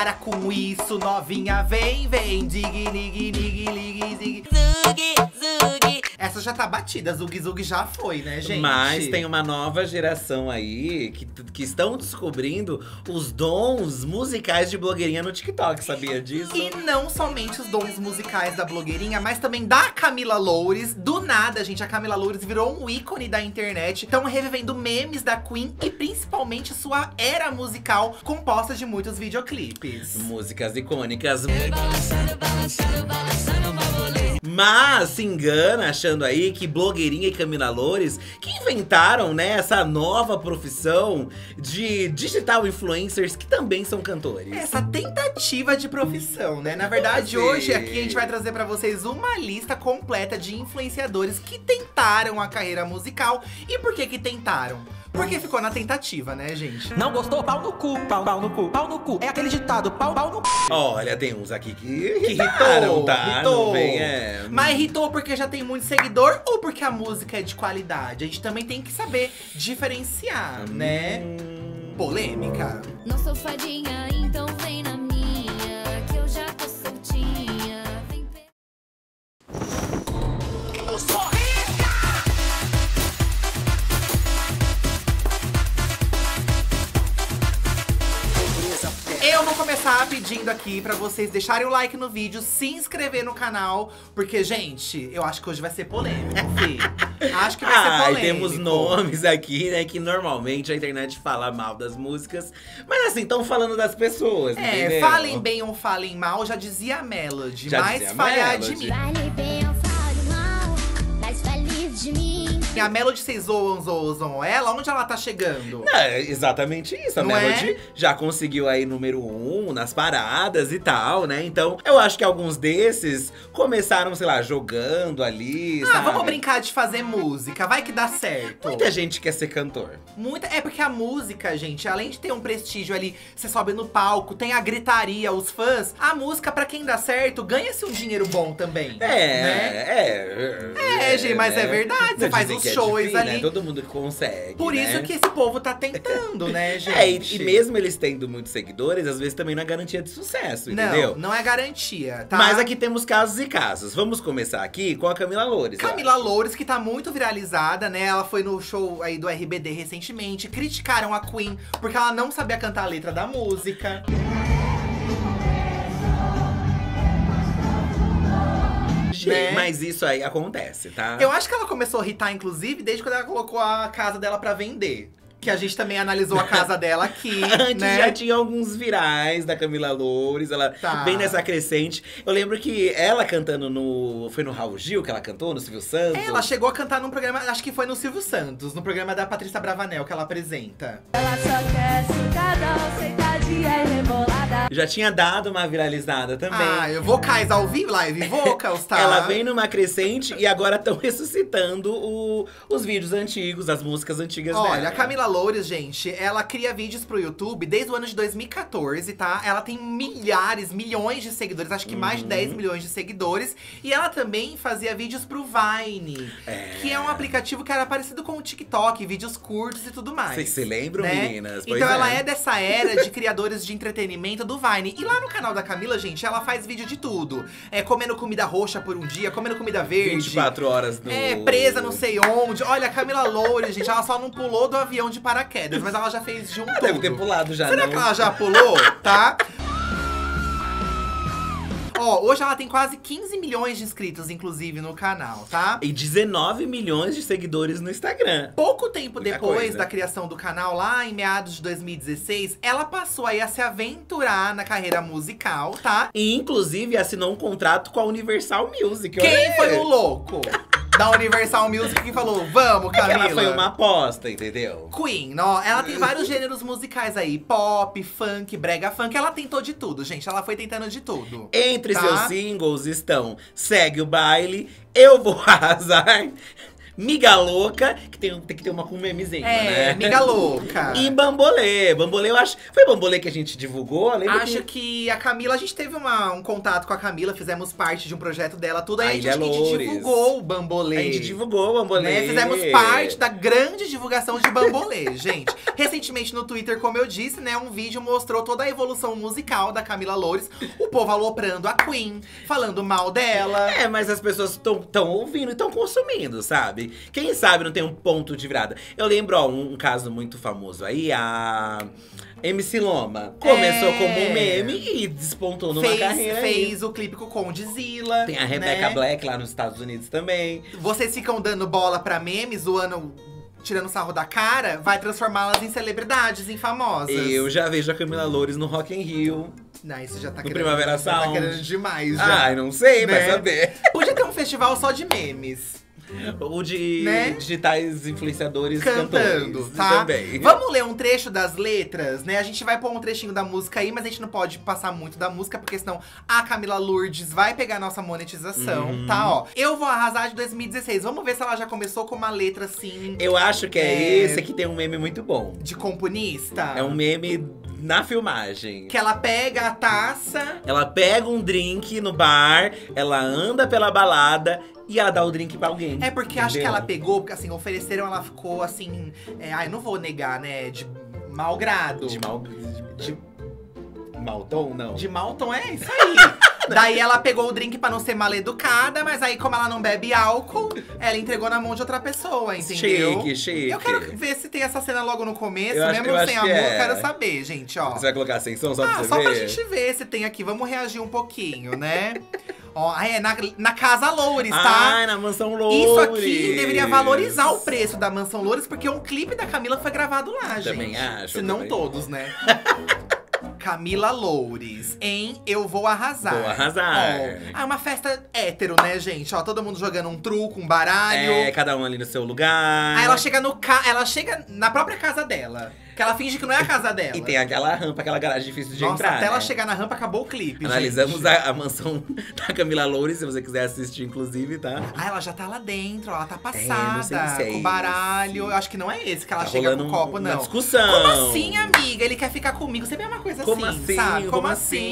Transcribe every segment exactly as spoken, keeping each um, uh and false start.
para com isso, novinha, vem, vem. Dig, dig, dig, dig, dig. Zug, zug. Essa já tá batida, Zug Zug já foi, né, gente? Mas tem uma nova geração aí que, que estão descobrindo os dons musicais de blogueirinha no TikTok, sabia disso? E não somente os dons musicais da blogueirinha, mas também da Camila Loures. Do nada, gente, a Camila Loures virou um ícone da internet. Estão revivendo memes da Queen e principalmente sua era musical, composta de muitos videoclipes. Músicas icônicas. Mas se engana achando aí que blogueirinha e Camila Loures que inventaram, né, essa nova profissão de digital influencers que também são cantores. Essa tentativa de profissão, né? Na verdade, Sim. hoje aqui a gente vai trazer pra vocês uma lista completa de influenciadores que tentaram a carreira musical. E por que que tentaram? Porque ficou na tentativa, né, gente? Não gostou? Pau no cu, pau, pau no cu, pau no cu. É aquele ditado, pau, pau no cu. Olha, tem uns aqui que Que irritaram, irritou, tá? irritou. Não vem, é. Mas irritou porque já tem muito seguidor ou porque a música é de qualidade? A gente também tem que saber diferenciar, né? Hum. Polêmica. Não sou fadinha, então vem na minha, que eu já tô soltinha. Vem pe- Eu sou Eu vou começar pedindo aqui pra vocês deixarem o like no vídeo, se inscrever no canal, porque, gente, eu acho que hoje vai ser polêmico, fi. Acho que vai ser Ah, e polêmico. temos nomes aqui, né, que normalmente a internet fala mal das músicas. Mas assim, estão falando das pessoas, É, entendeu? falem bem ou falem mal, já dizia a Melody. Já Mas dizia a falhar de Melody. mim. Fale bem ou fale mal, mas fale de mim. A Melody, vocês zoam, zoam, zoam ela? Onde ela tá chegando? É exatamente isso. A Não Melody é? já conseguiu aí número um nas paradas e tal, né? Então, eu acho que alguns desses começaram, sei lá, jogando ali, Ah, sabe? vamos brincar de fazer música, vai que dá certo. Muita gente quer ser cantor. Muita, é porque a música, gente, além de ter um prestígio ali, você sobe no palco, tem a gritaria, os fãs, a música, pra quem dá certo, ganha-se um dinheiro bom também. É, né? é. É, gente, mas é verdade, você Não faz dizem os que é shows difícil, ali. Né? Todo mundo consegue, Por né? isso que esse povo tá tentando, né, gente? É, e, e mesmo eles tendo muitos seguidores, às vezes também não é garantia de sucesso, entendeu? Não, não é garantia, tá? Mas aqui temos casos e casos. Vamos começar aqui com a Camila Loures. ó. Camila Loures, que tá muito viralizada, né? Ela foi no show aí do R B D recentemente. Criticaram a Queen porque ela não sabia cantar a letra da música. Gente, né? Mas isso aí acontece, tá? Eu acho que ela começou a irritar, inclusive, desde quando ela colocou a casa dela pra vender. Que a gente também analisou a casa dela aqui, Antes né? já tinha alguns virais da Camila Loures, ela Tá. bem nessa crescente. Eu lembro que ela cantando no… Foi no Raul Gil que ela cantou, no Silvio Santos? Ela chegou a cantar num programa, acho que foi no Silvio Santos, no programa da Patrícia Bravanel que ela apresenta. Ela só quer cidadão, sentadinha e rebolada. Já tinha dado uma viralizada também. Ah, eu vocais ao vivo, live vocals, tá? Ela vem numa crescente e agora estão ressuscitando o- os vídeos antigos, as músicas antigas dela. Olha, a Camila Loures, gente, ela cria vídeos pro YouTube desde o ano de dois mil e quatorze, tá? Ela tem milhares, milhões de seguidores, acho que mais de Uhum. dez milhões de seguidores. E ela também fazia vídeos pro Vine, É. que é um aplicativo que era parecido com o TikTok, vídeos curtos e tudo mais. Vocês se lembram, né? meninas? Pois Então ela é dessa era de criadores de entretenimento do Vine. E lá no canal da Camila, gente, ela faz vídeo de tudo. É comendo comida roxa por um dia, comendo comida verde. vinte e quatro horas no… É, presa não sei onde. Olha, a Camila Loures, gente, ela só não pulou do avião de paraquedas, mas ela já fez de um Ela tudo. deve ter pulado já, Será não? que ela já pulou, tá? Ó, hoje ela tem quase quinze milhões de inscritos, inclusive, no canal, tá? E dezenove milhões de seguidores no Instagram. Pouco tempo Muita depois coisa. da criação do canal, lá em meados de dois mil e dezesseis, ela passou aí a se aventurar na carreira musical, tá? E inclusive assinou um contrato com a Universal Music. Quem olha foi aí. o louco da Universal Music que falou, vamos, É que Camila? ela foi uma aposta, entendeu? Queen, ó, ela tem vários gêneros musicais aí, pop, funk, brega funk, ela tentou de tudo, gente, ela foi tentando de tudo. Entre Tá. seus singles estão Segue o Baile, Eu Vou Arrasar, Miga Louca, que tem, tem que ter uma com memezinho, É, né? Miga Louca. E Bambolê. Bambolê, eu acho. Foi Bambolê que a gente divulgou? Eu lembro Acho que a Camila, a gente teve uma, um contato com a Camila, fizemos parte de um projeto dela, tudo. Aí A a gente, Ilha a gente Loures. divulgou o Bambolê. A gente divulgou o Bambolê. Né? Fizemos parte da grande divulgação de Bambolê, gente. Recentemente no Twitter, como eu disse, né, um vídeo mostrou toda a evolução musical da Camila Loures. O povo aloprando a Queen, falando mal dela. É, mas as pessoas estão tão ouvindo e estão consumindo, sabe? Quem sabe não tem um ponto de virada. Eu lembro, ó, um, um caso muito famoso aí, a M C Loma. Começou É. como um meme e despontou numa Fez, carreira aí. fez o clipe com o Condzilla. Tem a Rebecca né? Black lá nos Estados Unidos também. Vocês ficam dando bola pra memes, zoando, tirando sarro da cara, vai transformá-las em celebridades, em famosas. Eu já vejo a Camila Loures no Rock in Rio. Não, isso já tá No querendo, Primavera já tá Sound. querendo demais, já. Ai, não sei, vai Né? saber. Podia ter um festival só de memes. O de Né? digitais influenciadores Cantando, cantores tá? também. Vamos ler um trecho das letras, né? A gente vai pôr um trechinho da música aí, mas a gente não pode passar muito da música, porque senão a Camila Lourdes vai pegar nossa monetização, Uhum. tá? Ó, Eu Vou Arrasar de dois mil e dezesseis. Vamos ver se ela já começou com uma letra assim, Eu acho que é, É. esse que tem um meme muito bom. de componista. É um meme na filmagem. Que ela pega a taça. Ela pega um drink no bar, ela anda pela balada e ela dá o drink pra alguém. É porque acho que entendeu? ela pegou, porque assim, ofereceram, ela ficou assim. É, ai, não vou negar, né? De mau grado. De mal. De, de mau tom, não. De mau tom, é isso aí. Daí ela pegou o drink pra não ser mal educada, mas aí, como ela não bebe álcool, ela entregou na mão de outra pessoa, entendeu? Chique, chique. Eu quero ver se tem essa cena logo no começo, Eu acho- mesmo eu sem acho amor, que eu é. quero saber, gente, ó. Você vai colocar sem som só Ah, pra você só ver? pra gente ver se tem aqui. Vamos reagir um pouquinho, né? Ó, ah, é na, na Casa Loures, tá? Ai, na Mansão Loures. Isso aqui deveria valorizar o preço da Mansão Loures, porque um clipe da Camila foi gravado lá, gente. Também acho, Se não também. todos, né? Camila Loures, em Eu Vou Arrasar. Vou Arrasar. Ó, ah, uma festa hétero, né, gente? Ó, todo mundo jogando um truco, um baralho. É, cada um ali no seu lugar. Aí ela chega no ca... ela chega na própria casa dela. Que ela finge que não é a casa dela. E tem aquela rampa, aquela garagem difícil de Nossa, entrar. até ela né? chegar na rampa, acabou o clipe, Analisamos gente. a, a mansão da Camila Loures, se você quiser assistir, inclusive, tá? Ah, ela já tá lá dentro, ó, ela tá É, passada, não sei se é com baralho. esse. Eu acho que não é esse que ela Tá chega com o rolando copo, uma não. discussão. Como assim, amiga? Ele quer ficar comigo. Sempre é uma coisa Como assim, assim? sabe? Como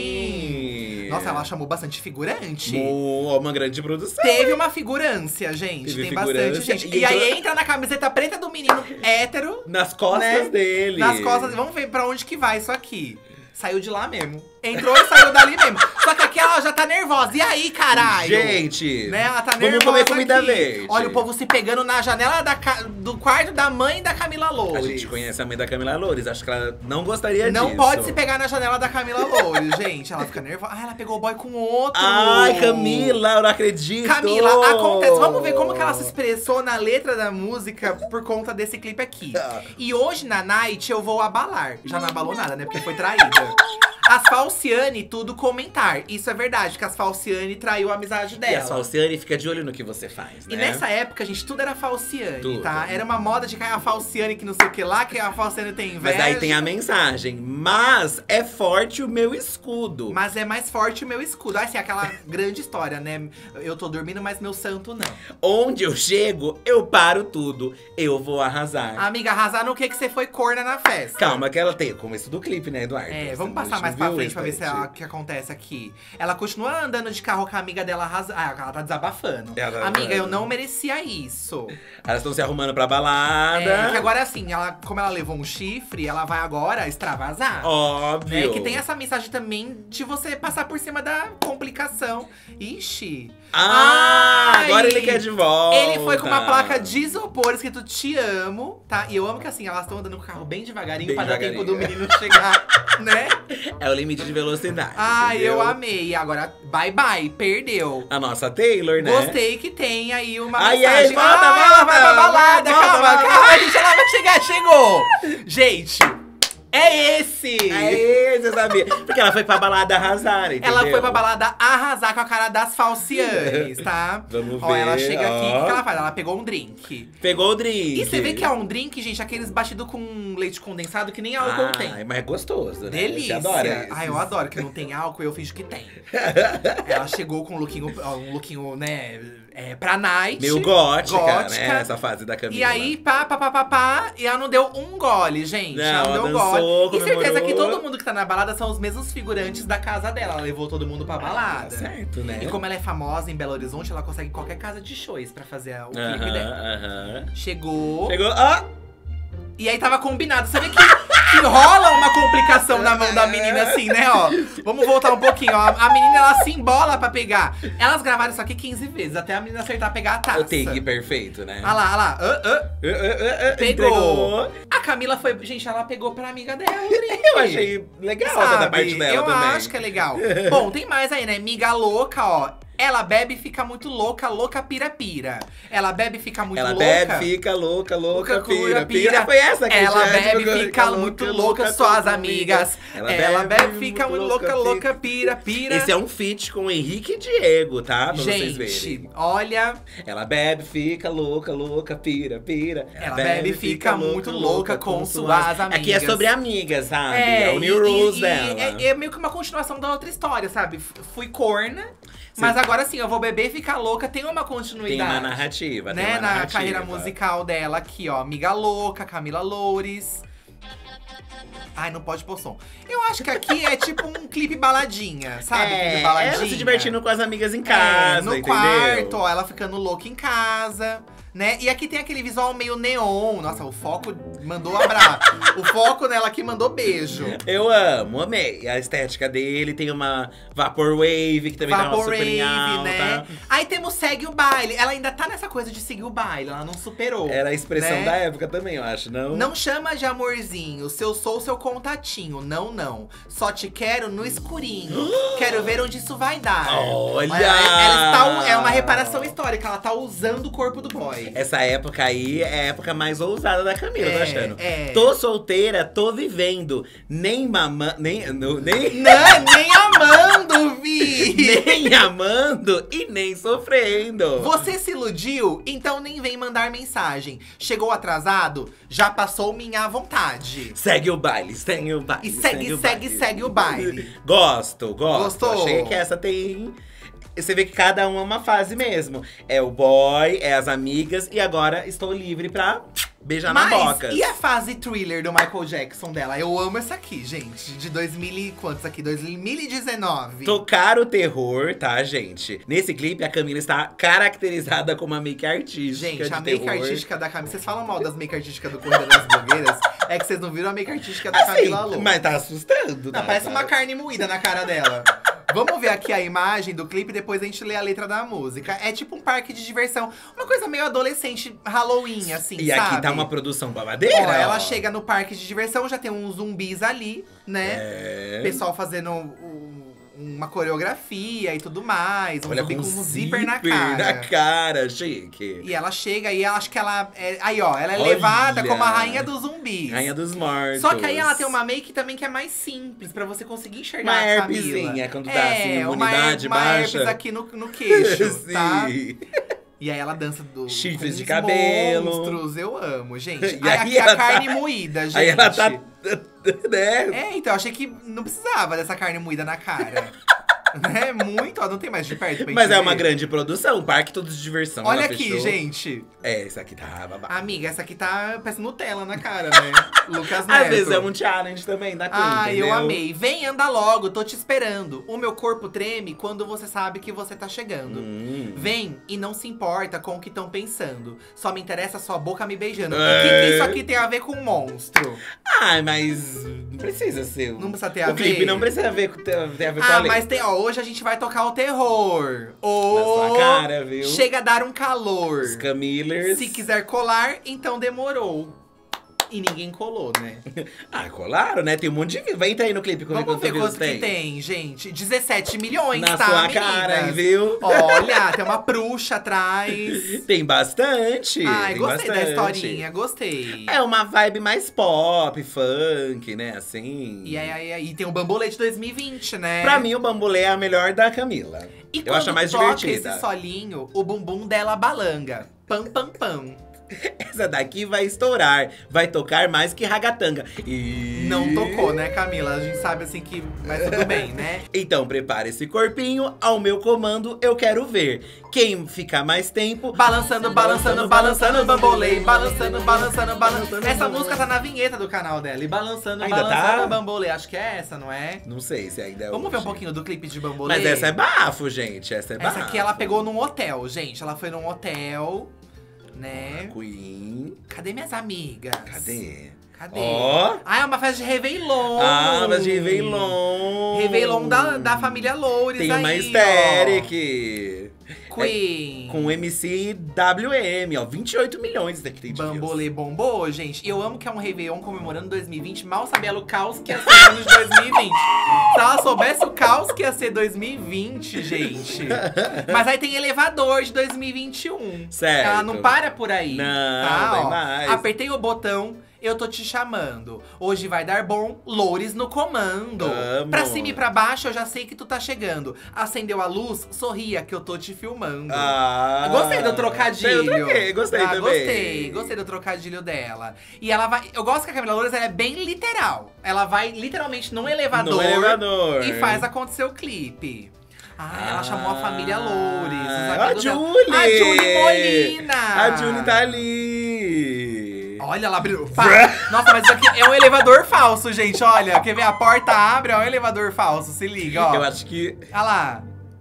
assim? Nossa, ela chamou bastante figurante. Mo- Uma grande produção. Teve uma figurância, gente. Teve Tem bastante figurância. gente. E E, aí entrou- entra na camiseta preta do menino hétero, Nas costas né? dele. nas costas. Vamos ver pra onde que vai isso aqui. Saiu de lá mesmo. Entrou e saiu dali mesmo. Só que aqui ela já tá nervosa. E aí, caralho? Gente, Né? Ela tá vamos nervosa comer comida aqui. verde. Olha o povo se pegando na janela da ca- do quarto da mãe da Camila A Loures. gente conhece a mãe da Camila Loures, acho que ela não gostaria Não disso. pode se pegar na janela da Camila Loures, gente. Ela fica nervosa. Ah, ela pegou o boy com outro. Ai, Camila, eu não acredito. Camila, acontece. Vamos ver como que ela se expressou na letra da música por conta desse clipe aqui. Ah. E hoje, na night, eu vou abalar. Já não abalou nada, né? Porque foi traída. As Falciane, tudo comentar. Isso é verdade, que as Falciane traiu a amizade E dela. a Falciane fica de olho no que você faz, né? E nessa época, gente, tudo era Falciane, Tudo. tá? Era uma moda de que a Falciane que não sei o que lá, que a Falciane tem inveja. Mas aí tem a mensagem. Mas é forte o meu escudo. Mas é mais forte o meu escudo. Assim, aquela grande história, né? Eu tô dormindo, mas meu santo não. Onde eu chego, eu paro tudo. Eu vou arrasar. Amiga, arrasar no que que você foi corna na festa? Calma, que ela tem o começo do clipe, né, Eduardo? É, Você vamos não passar mais pra viu, frente pra ver se Eduardo? ela- o que acontece aqui. Ela continua andando de carro com a amiga dela arrasando. Ah, ela tá desabafando. Ela tá amiga, eu desabafando. não merecia isso. Elas estão se arrumando pra balada. É, que agora assim, ela, como ela levou um chifre, ela vai agora extravasar. Óbvio. Né? Que tem essa mensagem também de você passar por cima da complicação. Ixi. Ah, Ai, agora ele quer de volta. Ele foi com uma placa de isopor escrito te amo, tá? E eu amo que assim, elas estão andando com o carro bem devagarinho Bem pra dar devagarinho. tempo do menino chegar, né? É o limite de velocidade. Ai, entendeu? eu amei. Agora, bye bye, perdeu. A nossa Taylor, né? Gostei que tem aí uma Ai, mensagem. ai, volta, Ai, volta, ela vai pra balada, volta, calma, volta. calma, gente, ela vai chegar, chegou! Gente, É esse! É esse, eu sabia. Porque ela foi pra balada arrasar, entendeu? Ela foi pra balada arrasar com a cara das falcianes, tá? Vamos Ó, ver, ela chega aqui, ó. o que que ela faz? Ela pegou um drink. Pegou o drink. E você vê que é um drink, gente, aqueles batidos com leite condensado que nem álcool tem. Ai, mas é gostoso, né? Delícia! Você adora esses. Ai, eu adoro que não tem álcool, eu finjo que tem. Ela chegou com um lookinho, ó, um lookinho, né, é, pra night. Meio gótica, gótica. né? Essa fase da Camila. E aí, pá, pá, pá, pá, pá, e ela não deu um gole, gente. Não, ela não ela deu um dançou, gole. E certeza comemorou. que todo mundo que tá na balada são os mesmos figurantes da casa dela. Ela levou todo mundo pra balada. Ah, certo, né? E como ela é famosa em Belo Horizonte, ela consegue qualquer casa de shows pra fazer o clipe Aham, dela. aham. Chegou. Chegou. Ó! E aí tava combinado. Você vê que, que rola uma complicação na mão da menina assim, né, ó. Vamos voltar um pouquinho, ó. A menina, ela se embola pra pegar. Elas gravaram isso aqui quinze vezes, até a menina acertar pegar a taça. O take perfeito, né? Olha lá, olha lá. Ah, ah. Uh, uh, uh, uh, Pegou. entregou. A Camila foi… Gente, ela pegou pra amiga dela. Eu achei legal Sabe? da parte dela Eu também. acho que é legal. Bom, tem mais aí, né? Miga louca, ó. Ela bebe e fica muito louca, louca pira-pira. Ela bebe e fica muito Ela louca. bebe, fica louca, louca, Louca, pira, pira. pira. Foi essa que Ela a gente bebe ficou- e fica muito louca, suas com amigas. Ela, bebe e fica muito louca, louca, pira, pira. Esse é um feat com o Henrique e Diego, tá? Pra vocês verem. Gente, olha… Ela bebe, fica louca, louca, pira, pira. Ela bebe e fica muito louca com suas amigas. Aqui é sobre amigas, sabe? É, É o New e- Rules e- dela. É, é meio que uma continuação da outra história, sabe? F- Fui corna, mas agora sim, eu vou beber e ficar louca. Tem uma continuidade. Tem uma narrativa, tem né? uma Na narrativa. carreira musical dela aqui, ó. Amiga Louca, Camila Loures. Ai, não pode pôr som. Eu acho que aqui é tipo um clipe baladinha, sabe? É, clipe baladinha. ela se divertindo com as amigas em É, casa, no entendeu? quarto, ó, ela ficando louca em casa, né? E aqui tem aquele visual meio neon. Nossa, o foco mandou abraço. O foco nela aqui mandou beijo. Eu amo, amei a estética dele. Tem uma Vaporwave, que também tá super em alta. né? Aí temos Segue o Baile. Ela ainda tá nessa coisa de seguir o baile, ela não superou. Era a expressão né? da época também, eu acho, não? Não chama de amorzinho, se eu sou seu contatinho. Não, não. Só te quero no escurinho. Quero ver onde isso vai dar. Olha! Ela, ela está, é uma reparação histórica, ela tá usando o corpo do boy. Essa época aí é a época mais ousada da Camila, É, tô achando. é. Tô solteira, tô vivendo. Nem mamando. Nem, no- nem, Não, nem amando, Vi! nem amando e nem sofrendo. Você se iludiu? Então nem vem mandar mensagem. Chegou atrasado? Já passou minha vontade. Segue o baile, segue o baile. E segue, o segue, baile. segue o baile. Gosto, gosto. Gostou? Achei que essa tem. Você vê que cada um é uma fase mesmo. É o boy, é as amigas, e agora estou livre pra beijar na boca. e a fase thriller do Michael Jackson dela? Eu amo essa aqui, gente. De dois mil e quantos aqui? dois mil e dezenove. Tocar o terror, tá, gente? Nesse clipe, a Camila está caracterizada como uma make artística. Gente, de a make terror. artística da Camila… Vocês falam mal das make artísticas do Corrida das Blogueiras? É que vocês não viram a make artística da Assim, Camila Loures. mas tá assustando, Não, tá? parece Tá- uma carne moída na cara dela. Vamos ver aqui a imagem do clipe, depois a gente lê a letra da música. É tipo um parque de diversão. Uma coisa meio adolescente, Halloween, assim, E sabe? aqui tá uma produção babadeira. Ó, ela ó. chega no parque de diversão, já tem uns zumbis ali, né? É. Pessoal fazendo um- uma coreografia e tudo mais. Um Olha, zumbi com com um zíper, zíper na cara. na cara, chique. E ela chega e ela acho que ela… É, aí, ó, ela é Olha. levada como a rainha dos zumbis. Rainha dos mortos. Só que aí ela tem uma make também que é mais simples, pra você conseguir enxergar Uma a Camila. herpesinha, quando dá, assim, uma imunidade her- uma baixa. herpes aqui no, no queixo, Sim. tá? E aí ela dança do Chifres com de os cabelo. monstros, eu amo, gente. E aí aí aqui ela a tá- carne moída, gente. Aí ela tá. Né? É, então, eu achei que não precisava dessa carne moída na cara. É muito, ó, não tem mais de perto pra Mas gente é uma ver. grande produção, parque todo de diversão. Olha ela aqui, fechou. gente. É, esse aqui tá babado. Amiga, essa aqui tá parece Nutella na cara, né? Lucas Neto. Às vezes é um challenge também da Queen, Ah, entendeu? eu amei. Vem, anda logo, tô te esperando. O meu corpo treme quando você sabe que você tá chegando. Hum. Vem e não se importa com o que estão pensando. Só me interessa sua boca me beijando. É. O que, que isso aqui tem a ver com um monstro? Ai, mas não precisa ser. Não precisa ter a O clipe ver? não precisa ver com, ter, ter a ver com a Ah, letra. mas tem, ó, hoje a gente vai tocar o terror. Ô, Na sua cara, viu? chega a dar um calor. Os Camillers. Se quiser colar, então demorou. E ninguém colou, né? Ah, colaram, né? Tem um monte de vídeo. Vai entrar aí no clipe comigo. Vamos ver quantos quanto views que tem, gente. dezessete milhões, Na tá, sua meninas? cara, hein, viu? Olha, tem uma bruxa atrás. Tem bastante. Ai, tem gostei bastante. da historinha, gostei. É uma vibe mais pop, funk, né? Assim. E aí, aí, aí tem o Bambolê de dois mil e vinte, né? Pra mim, o Bambolê é a melhor da Camila. E Eu quando acho a mais toca divertida. esse solinho, o bumbum dela balanga. Pam, pam, pam. Essa daqui vai estourar. Vai tocar mais que ragatanga. E... Não tocou, né, Camila? A gente sabe assim que… Mas tudo bem, né? Então prepare esse corpinho, ao meu comando eu quero ver. Quem ficar mais tempo… Balançando, balançando, balançando, bambolê. Balançando, balançando, balançando. Essa música tá na vinheta do canal dela. E balançando, Ainda balançando, tá? bambolê. Acho que é essa, não é? Não sei se ainda é Vamos ver um hoje. pouquinho do clipe de bambolê? Mas essa é bafo, gente. Essa é bafo. Essa aqui ela pegou num hotel, gente. Ela foi num hotel, né? Queen. Cadê minhas amigas? Cadê? Cadê? Ó. Ah, é uma festa de Réveillon. Ah, mas de Réveillon. Réveillon da, da família Loures Tem aí, uma ó. Hysteric. Queen. É, com o M C W M, ó. vinte e oito milhões daqui tem de views. Bambolê bombou, gente. Eu amo que é um Réveillon comemorando dois mil e vinte. Mal sabia ela o caos que ia ser o ano de dois mil e vinte. Se ela soubesse o caos que ia ser dois mil e vinte, gente. Mas aí tem elevador de dois mil e vinte e um. Certo. Ela não para por aí. Não, tá, tem ó. mais. Apertei o botão. Eu tô te chamando. Hoje vai dar bom, Loures no comando. Amo. Pra cima e pra baixo, eu já sei que tu tá chegando. Acendeu a luz, sorria que eu tô te filmando. Ah, Gostei do trocadilho. Eu troquei, gostei ah, também. Gostei, gostei do trocadilho dela. E ela vai… Eu gosto que a Camila Loures, ela é bem literal. Ela vai literalmente num elevador. No elevador. E faz acontecer o clipe. Ah, ela chamou a família Loures. os Ah, a amigos dela. Julie! A Julie Molina! A Julie tá ali! Olha, ela abriu. Pá. Nossa, mas isso aqui é um elevador falso, gente. Olha, quer ver? A porta abre, é um elevador falso. Se liga, ó. Eu acho que… Olha lá.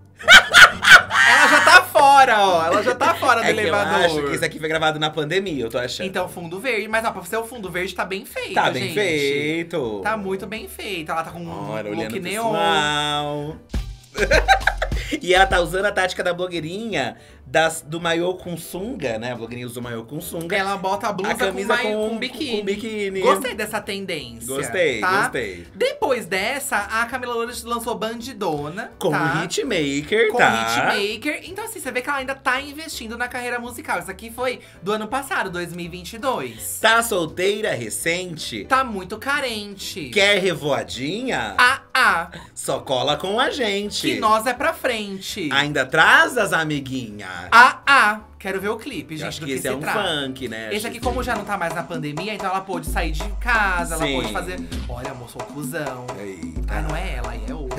Ela já tá fora, ó. Ela já tá fora do É que eu elevador. acho que isso aqui foi gravado na pandemia, eu tô achando. Então, fundo verde. Mas, ó, pra ser o fundo verde, tá bem feito, Tá gente. bem feito. Tá muito bem feito. Ela tá com um Olha, look olhando neon. pessoal. E ela tá usando a tática da blogueirinha das, do maiô com sunga, né? A blogueirinha usa o maiô com sunga. Ela bota a blusa A camisa com, mai- com- com biquíni. com biquíni. Gostei dessa tendência. Gostei, tá? gostei. Depois dessa, a Camila Loures lançou Bandidona. Com tá? o Hitmaker, Com tá? Hitmaker. Então, assim, você vê que ela ainda tá investindo na carreira musical. Isso aqui foi do ano passado, dois mil e vinte e dois. Tá solteira, recente? Tá muito carente. Quer revoadinha? Ah, ah. Só cola com a gente. Que nós é pra frente. Ainda traz as amiguinhas. Ah, ah. Quero ver o clipe, Eu gente, acho do que que, esse se é um trata. funk, né? Esse Acho aqui, que- como já não tá mais na pandemia, então ela pôde sair de casa, ela Sim. pôde fazer… Olha, amor, sou cuzão. Eita. Ah, não é ela, é outra.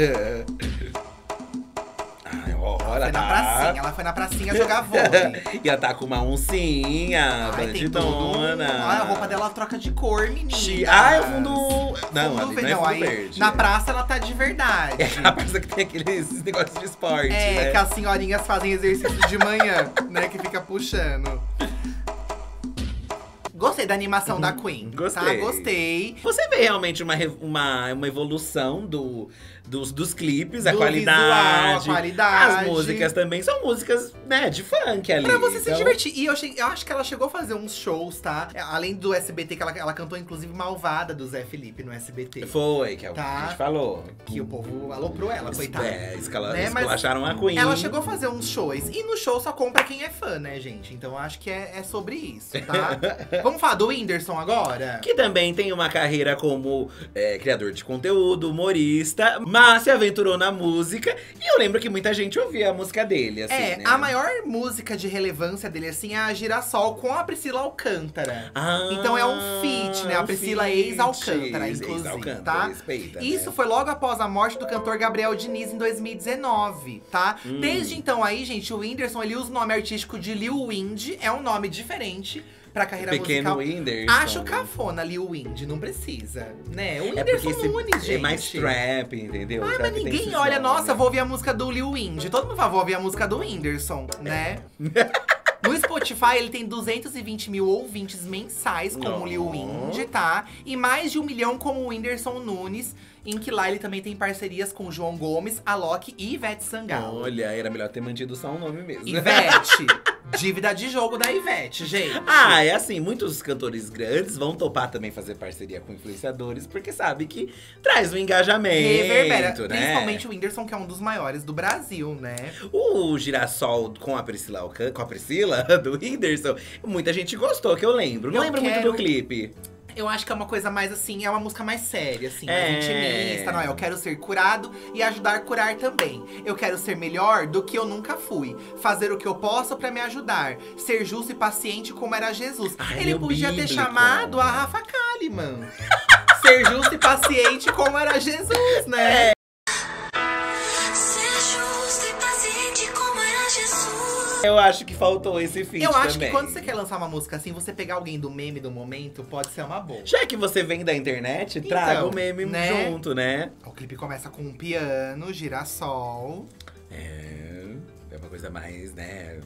Ai, ó, Foi olha, na tá. pracinha, ela foi na pracinha jogar vôlei. E ela tá com uma oncinha, Ai, tem tudo. bandidona. Ah, a roupa dela troca de cor, menina. Chi- Ah, é o fundo… Não, Fundo ali ver- não é fundo aí, verde. Na praça ela tá de verdade. É aquela praça que tem aqueles negócios de esporte, É, né? que as senhorinhas fazem exercício de manhã, né? Que fica puxando. Gostei da animação da Queen. Gostei. Tá? Gostei. Você vê realmente uma, re- uma, uma evolução do, dos, dos clipes, a Do qualidade. visual, a qualidade. As músicas também são músicas, né, de funk ali. Pra você se então- divertir. E eu, achei- eu acho que ela chegou a fazer uns shows, tá? Além do S B T, que ela, ela cantou, inclusive, Malvada do Zé Felipe no S B T. Foi, que é o que Tá. a gente falou. Que o povo aloprou ela, coitada. É, escala, Né, mas esculacharam a Queen. Ela chegou a fazer uns shows. E no show só compra quem é fã, né, gente? Então eu acho que é, é sobre isso, tá? Vamos falar do Whindersson agora? Que também tem uma carreira como é, criador de conteúdo, humorista, mas se aventurou na música. E eu lembro que muita gente ouvia a música dele, assim, É, né? a maior música de relevância dele, assim, é a Girassol com a Priscila Alcântara. Ah, Então é um feat, né? A um Priscila feat. ex-Alcântara, inclusive, Ex-Alcântara, tá? respeita, né? Isso foi logo após a morte do cantor Gabriel Diniz em dois mil e dezenove, tá? Hum. Desde então aí, gente, o Whindersson, ele usa o nome artístico de Lil Wind. É um nome diferente pra carreira Pequeno musical. Whindersson. Acho cafona, Lil Wind, não precisa, né? O É porque Whindersson esse Nunes, gente. é mais trap, entendeu? Ah, Trap mas tem ninguém esses olha, nomes. nossa, vou ouvir a música do Lil Wind. Todo mundo vai vou ouvir a música do Whindersson, né? No Spotify, ele tem duzentos e vinte mil ouvintes mensais como o Lil Wind, tá? E mais de um milhão como o Whindersson Nunes, em que lá ele também tem parcerias com João Gomes, Alok e Ivete Sangalo. Olha, era melhor ter mantido só um nome mesmo. Ivete, Dívida de jogo da Ivete, gente. Ah, é assim, muitos cantores grandes vão topar também fazer parceria com influenciadores, porque sabe que traz um engajamento, Reverbera. né? Principalmente o Whindersson, que é um dos maiores do Brasil, né? O Girassol com a Priscila, Alcan- com a Priscila, do Whindersson, muita gente gostou, que eu lembro. Não Eu lembro muito quero- do clipe. Eu acho que é uma coisa mais assim, é uma música mais séria, assim, mais É. intimista, não é? Eu quero ser curado e ajudar a curar também. Eu quero ser melhor do que eu nunca fui. Fazer o que eu posso pra me ajudar. Ser justo e paciente como era Jesus. Ai, Ele meu podia ter bíblico. chamado a Rafa Kalimann. Ser justo e paciente como era Jesus, né? Ser justo e paciente como era Jesus. Eu acho que faltou esse feat Eu acho também. que quando você quer lançar uma música assim, você pegar alguém do meme do momento, pode ser uma boa. Já que você vem da internet, traga Então, o meme né? junto, né? O clipe começa com um piano, girassol, É, é uma coisa mais, né,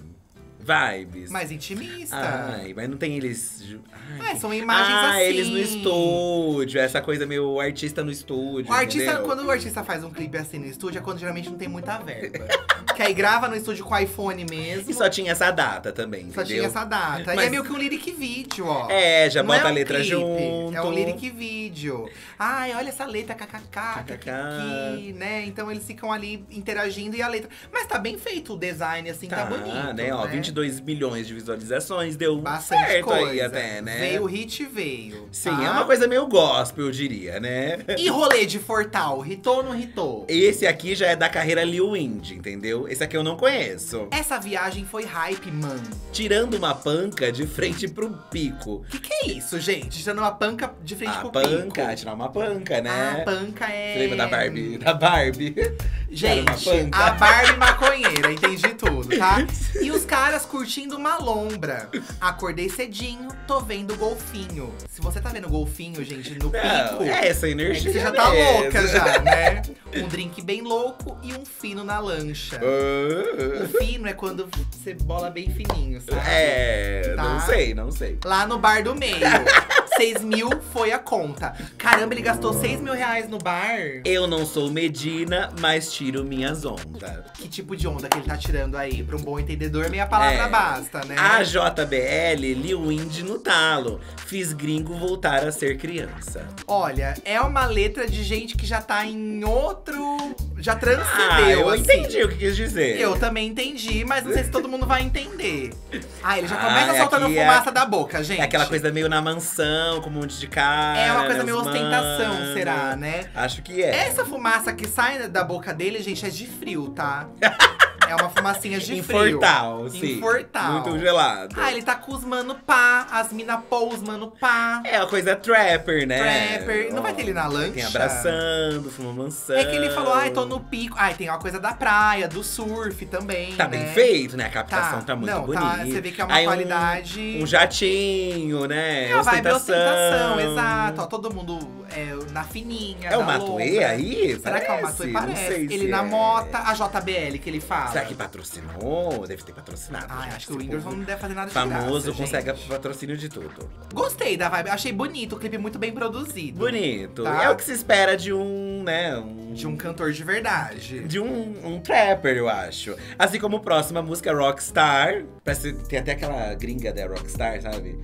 vibes. mais intimista. Ai, mas não tem eles... ju- Ai, Ah, são imagens ah, assim. eles no estúdio, essa coisa meio artista no estúdio, O artista, entendeu? quando o artista faz um clipe assim no estúdio, é quando geralmente não tem muita verba. Que aí grava no estúdio com iPhone mesmo. E só tinha essa data também, Só entendeu? tinha essa data. E Mas- é meio que um lyric vídeo, ó. É, já Não bota é um a letra clipe, junto. É um lyric vídeo. Ai, olha essa letra, kkk, Kkk. kkk, né? Então eles ficam ali interagindo e a letra. Mas tá bem feito o design, assim, tá, Tá, bonito. né? Ó, vinte e dois milhões de visualizações, deu Bastante certo coisa. aí até, né? Veio o hit, veio. Sim, tá? é uma coisa meio gospel, eu diria, né? E rolê de Fortal, hitou ou não hitou? Esse aqui já é da carreira Lil Indy, entendeu? Esse aqui eu não conheço. Essa viagem foi hype, mano. Tirando uma panca de frente pro pico. Que que é isso, gente? Tirando uma panca de frente A pro panca, pico. tirar uma panca, né? A panca é… Você lembra da Barbie? Da Barbie? Tiraram uma Gente, panca. a Barbie maconheira, entendi tudo, tá? E os caras curtindo uma lombra. Acordei cedinho, tô vendo golfinho. Se você tá vendo golfinho, gente, no Não, pico… é essa é energia que você já tá mesmo. louca já, né? Um drink bem louco e um fino na lancha. O Ah, fino é quando você bola bem fininho, sabe? É, Tá. não sei, não sei. Lá no bar do meio. seis mil foi a conta. Caramba, ele gastou seis mil reais no bar. Eu não sou Medina, mas tiro minhas ondas. Que tipo de onda que ele tá tirando aí? Pra um bom entendedor, meia palavra É. basta, né? A J B L, Lil Indy no talo. Fiz gringo voltar a ser criança. Olha, é uma letra de gente que já tá em outro… Já Ah, transcendeu, eu assim. entendi o que quis dizer. Eu também entendi, mas não sei se todo mundo vai entender. Ah, ele já Ah, começa é soltando aqui é- fumaça da boca, gente. É aquela coisa meio na mansão, com um monte de cara. É uma coisa nas meio ostentação, manos. será, né? Acho que é. Essa fumaça que sai da boca dele, gente, é de frio, tá? É uma fumacinha de frio. Infortal, sim. Infortal. Muito gelado. Ah, ele tá com os mano pá, as mina pô, os mano pá. É uma coisa trapper, né? Trapper. Não vai ter ele na lancha? Tem abraçando, fumando mansão. É que ele falou, ai, tô no pico. Ai, tem uma coisa da praia, do surf também, Tá né? bem feito, né? A captação Tá. tá, muito Não, bonita. tá, você vê que é uma Aí um- qualidade… Um, jatinho, né? É uma vibe ostentação. ostentação, exato. Ó, todo mundo é, na fininha, É o da Matuê lombra. aí? Será que é o Parece, Matuê? não Parece. sei se Ele na é. mota, a J B L que ele fala. Será que patrocinou? Deve ter patrocinado. Ah, gente. acho que o Esse Whindersson povo não deve fazer nada de famoso graça, consegue gente. patrocínio de tudo. Gostei da vibe, achei bonito, o clipe muito bem produzido. Bonito. Tá. É o que se espera de um, né? Um, De um cantor de verdade. de um, um trapper, eu acho. Assim como a próxima música, Rockstar. Parece, tem até aquela gringa da Rockstar, sabe?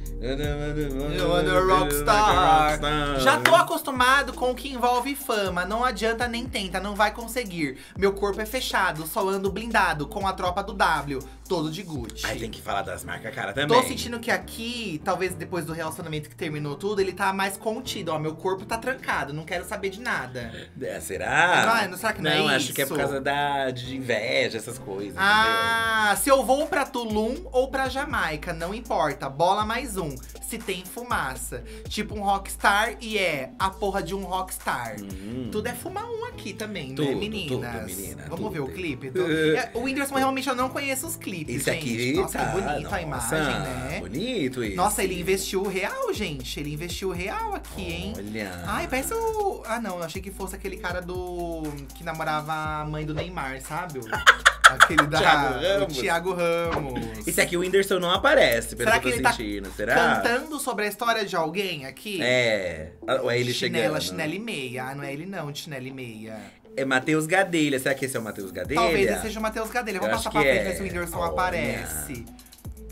Eu ando rockstar. Já tô acostumado com o que envolve fama. Não adianta nem tenta, não vai conseguir. Meu corpo é fechado, só ando blindado com a tropa do W, todo de Gucci. Aí tem que falar das marcas cara também. Tô sentindo que aqui, talvez depois do relacionamento que terminou tudo, ele tá mais contido. Ó, meu corpo tá trancado, não quero saber de nada. É, será? Não, não- será que não é Não, acho isso? que é por causa da, de inveja, essas coisas. Ah, se eu vou pra Tulum ou pra Jamaica, não importa. Bola mais um. Se tem fumaça. Tipo um rockstar e é a porra de um rockstar. Hum. Tudo é fumar um aqui também, Tudo, né, meninas? tudo, menina, Vamos tudo. ver o clipe? Do- É, o Whindersson realmente eu não conheço os clipes, Esse gente. aqui Nossa, tá, que bonita nossa, a imagem, né? Bonito isso. Nossa, ele investiu real, gente. Ele investiu real aqui, hein? Olha. Ai, parece o… Ah, não, eu achei que fosse aquele cara do… Que namorava a mãe do Neymar, sabe? O- Aquele da… Thiago o Ramos. Thiago Ramos. Esse aqui o Whindersson não aparece, pelo Será que eu que tô ele tá sentindo. Será? Cantando sobre a história de alguém aqui? É. Ou é ele Chinela, chegando? chinela e meia. Ah, não é ele não, de chinela e meia. É Matheus Gadelha. Será que esse é o Matheus Gadelha? Talvez esse seja o Matheus Gadelha. Vamos Eu passar acho pra que frente é. ver se o Whindersson Olha. aparece.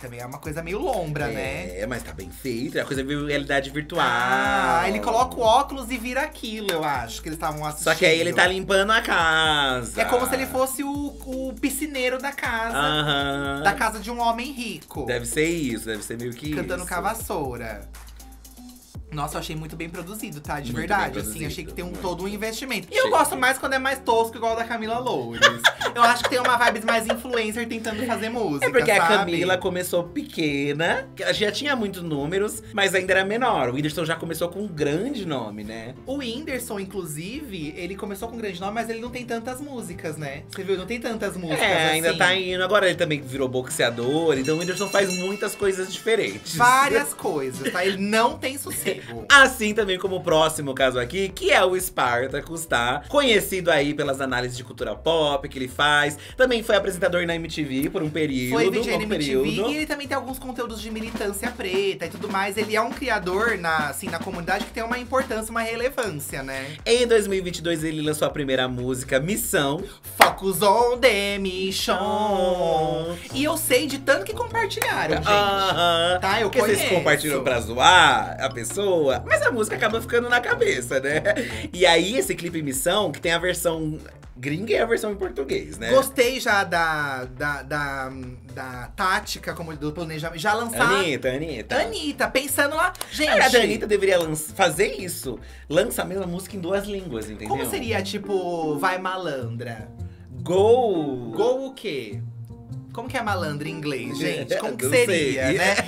também é uma coisa meio lombra, né? É, mas tá bem feito. É uma coisa meio realidade virtual. Ah, ele coloca o óculos e vira aquilo, eu acho, que eles estavam assistindo. Só que aí ele tá limpando a casa. É como se ele fosse o, o piscineiro da casa. Aham. Da casa de um homem rico. Deve ser isso, deve ser meio que Cantando isso. com a vassoura. Nossa, eu achei muito bem produzido, tá? De Muito verdade, bem assim, produzido, achei que tem um, muito. todo um investimento. E Achei eu gosto que- mais quando é mais tosco, igual o da Camila Loures. Eu acho que tem uma vibe mais influencer tentando fazer música, É porque a sabe? Camila começou pequena, que ela já tinha muitos números, mas ainda era menor. O Whindersson já começou com um grande nome, né? O Whindersson, inclusive, ele começou com um grande nome, mas ele não tem tantas músicas, né? Você viu? Não tem tantas músicas É, ainda assim. tá indo. Agora ele também virou boxeador, então o Whindersson faz muitas coisas diferentes. Várias coisas, tá? Ele não tem sossego. Assim também como o próximo caso aqui, que é o Spartacus, tá? Conhecido aí pelas análises de cultura pop que ele faz. Também foi apresentador na M T V por um período, Foi um V J na longo M T V período. e ele também tem alguns conteúdos de militância preta e tudo mais. Ele é um criador na, assim, na comunidade que tem uma importância, uma relevância, né? Em dois mil e vinte e dois ele lançou a primeira música, Missão. Focus on the mission. E eu sei de tanto que compartilharam, gente. Aham. Tá, eu Porque vocês conheço. compartilham pra zoar a pessoa, mas a música acaba ficando na cabeça, né? E aí, esse clipe Missão, que tem a versão gringa e a versão em português, né? Gostei já da, da, da, da tática, como do planejamento. Já lançar. Anitta, Anitta. Anitta, pensando lá. Gente, A Anitta deveria lança- fazer isso. Lança a mesma música em duas línguas, entendeu? como seria, tipo, Vai Malandra? Go! Gol o quê? Como que é malandra em inglês, gente? Como que Não seria, sei. né?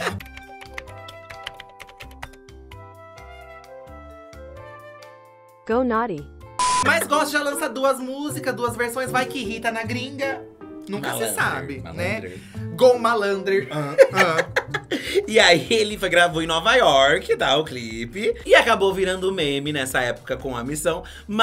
Go naughty. Mas gosto, já lança duas músicas, duas versões, vai que irrita na gringa. Nunca se Malandro, sabe, malandro. né? Go Malandre. Ah, ah. E aí ele foi, gravou em Nova York, tá, o clipe. E acabou virando meme nessa época com a Missão.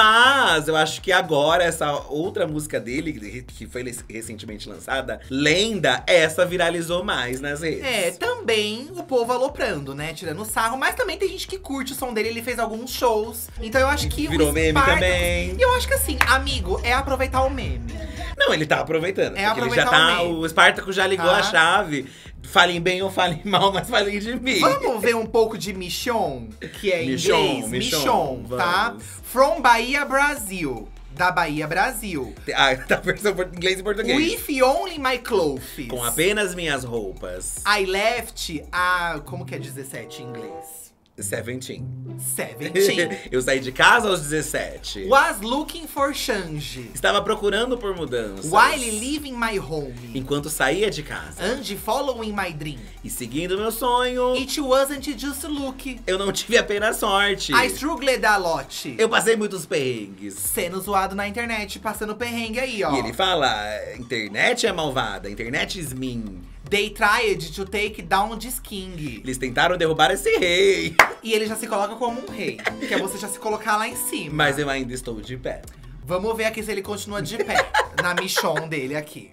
Mas eu acho que agora, essa outra música dele, que- que foi recentemente lançada, Lenda, essa viralizou mais nas redes. É, também o povo aloprando, né? Tirando sarro. Mas também tem gente que curte o som dele, ele fez alguns shows. Então eu acho que Virou o meme Spartacus- também. E eu acho que assim, amigo, é aproveitar o meme. Não, ele tá aproveitando. É porque ele já aproveitar tá. o meme. O Spartacus já ligou Tá. a chave. Falem bem ou falem mal, mas falem de mim. Vamos ver um pouco de Mission, que é em Mission, inglês? Mission, Mission, tá? vamos. From Bahia, Brasil. Da Bahia, Brasil. Ah, tá a versão em inglês e português. With only my clothes. Com apenas minhas roupas. I left a… Como que é dezessete em inglês? Seventeen. Seventeen. Eu saí de casa aos dezessete. Was looking for change. Estava procurando por mudanças. While leaving my home. Enquanto saía de casa. And following my dream. E seguindo meu sonho, It wasn't just look. eu não tive apenas sorte. I struggled a lot. Eu passei muitos perrengues. Sendo zoado na internet, passando perrengue aí, ó. E ele fala, a internet é malvada, a internet is mean. They tried to take down this king. Eles tentaram derrubar esse rei. E ele já se coloca como um rei. Que é você já se colocar lá em cima. Mas eu ainda estou de pé. Vamos ver aqui se ele continua de pé. Na mission dele aqui.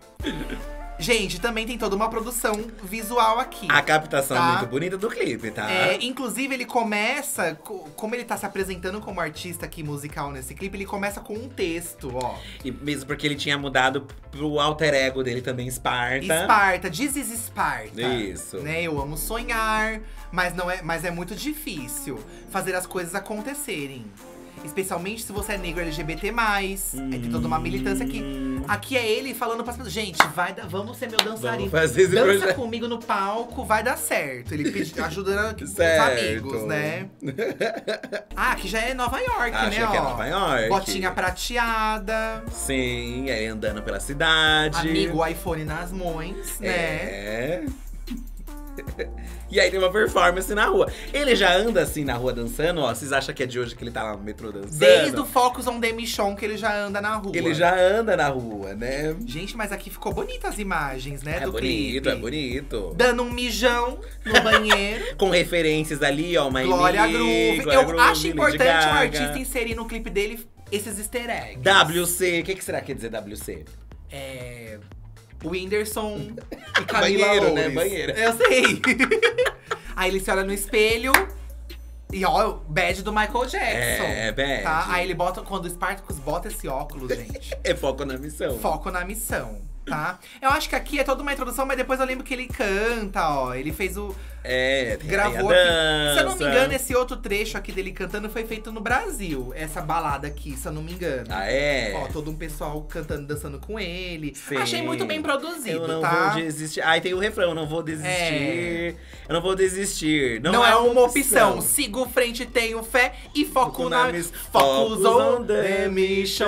Gente, também tem toda uma produção visual aqui. A captação Tá. muito bonita do clipe, tá? É, inclusive, ele começa, co- como ele tá se apresentando como artista aqui musical nesse clipe, ele começa com um texto, ó. E mesmo porque ele tinha mudado pro alter ego dele também, Sparta. Esparta, this is Esparta. Isso. Né, eu amo sonhar, mas, não é, mas é muito difícil fazer as coisas acontecerem. Especialmente se você é negro L G B T mais. Aí tem toda uma militância aqui. Aqui é ele falando pras pessoas, gente, vai dar, vamos ser meu dançarino. Vamos fazer esse Dança projeto. comigo no palco, vai dar certo. Ele pedi, ajudando os Certo. amigos, né? Ah, aqui já é Nova York, Acho né? que é ó. Nova York. Botinha prateada. Sim, aí andando pela cidade. Amigo, iPhone nas mãos, né? É. E aí tem uma performance na rua. Ele já anda assim na rua dançando, ó. Vocês acham que é de hoje que ele tá lá no metrô dançando? Desde o Focus on the Mission que ele já anda na rua. Ele já anda na rua, né? Gente, mas aqui ficou bonitas as imagens, né, É do bonito, clipe. é bonito. Dando um mijão no banheiro. Com referências ali, ó, uma Glória Emily, Groove. Glória Eu Groove, acho Lady importante o Gaga. artista inserir no clipe dele esses easter eggs. W C, o que, que será que quer dizer W C? É… O Whindersson e Camila Banheiro, né? Loures. Banheiro. Eu sei. Aí ele se olha no espelho e ó, o badge do Michael Jackson. É, badge. Tá? Aí ele bota, quando o Spartacus bota esse óculos, gente, É foco na missão. foco na missão. tá? Eu acho que aqui é toda uma introdução, mas depois eu lembro que ele canta, ó. Ele fez o… É, tem Gravou aí a aqui. Se eu não me dança. engano, esse outro trecho aqui dele cantando foi feito no Brasil. Essa balada aqui, se eu não me engano. Ah, é? Ó, todo um pessoal cantando, dançando com ele. Sim. Achei muito bem produzido, Eu não tá? vou desistir. Aí tem o refrão, eu não vou desistir. É. Eu não vou desistir. Não, Não, é uma opção. Sigo frente, tenho fé e foco, na… miss- Focus on the the mission.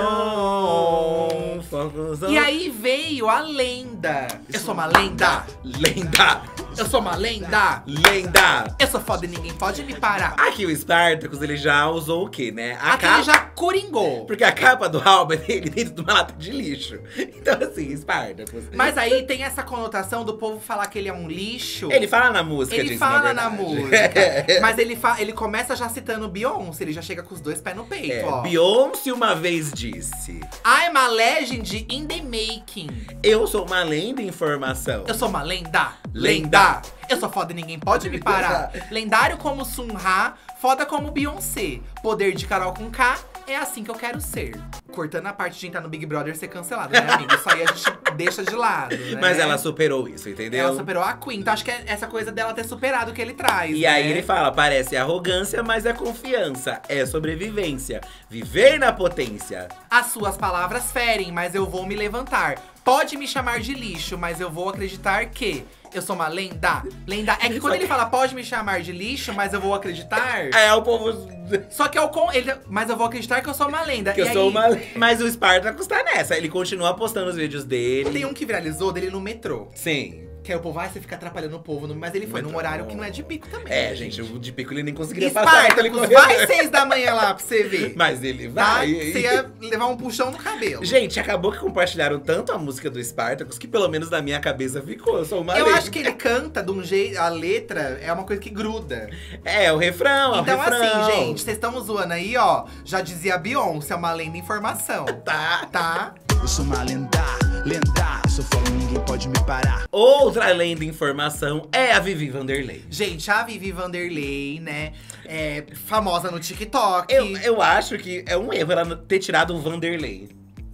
Focus on… E aí veio a lenda. Eu sou uma lenda. Lenda! Eu sou uma lenda. Lenda! Eu sou foda e ninguém pode me parar. Aqui o Spartacus, ele já usou o quê, né? A Aqui ele já coringou. Porque a capa do álbum é ele dentro de uma lata de lixo. Então assim, Spartacus. Mas aí tem essa conotação do povo falar que ele é um lixo. Ele fala na música Ele disso, fala na na verdade. música. Mas ele, fa ele começa já citando Beyoncé. Ele já chega com os dois pés no peito, É, ó. Beyoncé uma vez disse: I'm a legend in the making. eu sou uma lenda em formação. Eu sou uma lenda. Lenda. Eu sou foda e ninguém pode me parar. Lendário como Sun Ra, foda como Beyoncé. Poder de Carol com K, é assim que eu quero ser. Cortando a parte de entrar no Big Brother ser cancelado, né, amigo? Isso aí a gente deixa de lado, né? Mas ela superou isso, entendeu? Ela superou a Queen. Então acho que é essa coisa dela ter superado o que ele traz, E né? aí ele fala, parece arrogância, mas é confiança, é sobrevivência, viver na potência. As suas palavras ferem, mas eu vou me levantar. Pode me chamar de lixo, mas eu vou acreditar que eu sou uma lenda. Lenda. É que quando ele fala pode me chamar de lixo, mas eu vou acreditar. É, o povo… Só que é o com ele, mas eu vou acreditar que eu sou uma lenda. Que E eu aí, sou uma lenda. Mas o Spartacus tá nessa, ele continua postando os vídeos dele. Tem um que viralizou dele no metrô. Sim. Que aí o povo, vai, você fica atrapalhando o povo. no- Mas ele foi num Metrô. horário que não é de pico também. É, né, gente, o de pico ele nem conseguiria passar. então ele Spartacus, correu. vai seis da manhã lá pra você ver. Mas ele Tá? vai. Você ia levar um puxão no cabelo. Gente, acabou que compartilharam tanto a música do Spartacus que pelo menos na minha cabeça ficou. Eu sou uma Eu lenda. acho que ele canta de um jeito. A letra é uma coisa que gruda. É, o refrão, é Então, o refrão. assim, gente, vocês estão zoando aí, ó. Já dizia a Beyoncé, é uma lenda em formação. Tá. Tá? Eu sou uma lenda, lenda. Sou foda, ninguém pode me parar. Outra lenda em formação é a Vivi Vanderlei. Gente, a Vivi Vanderlei, né? É famosa no TikTok. Eu, eu acho que é um erro ela ter tirado o Vanderlei.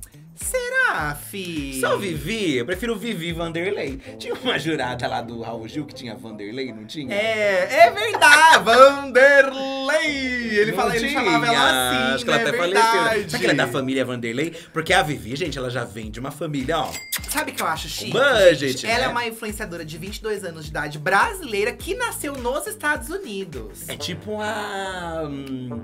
Será, fi? Só Vivi, eu prefiro Vivi Vanderlei. Tinha uma jurada lá do Raul Gil que tinha Vanderlei, não tinha? É, é verdade, Vanderlei! Ele, Não fala, ele tinha. chamava ela assim, Acho que ela né? até Verdade. faleceu. Será que ela é da família Vanderlei? Porque a Vivi, gente, ela já vem de uma família, ó. Sabe o que eu acho chique? Budget, gente? Ela né? é uma influenciadora de vinte e dois anos de idade brasileira que nasceu nos Estados Unidos. É tipo a. hum,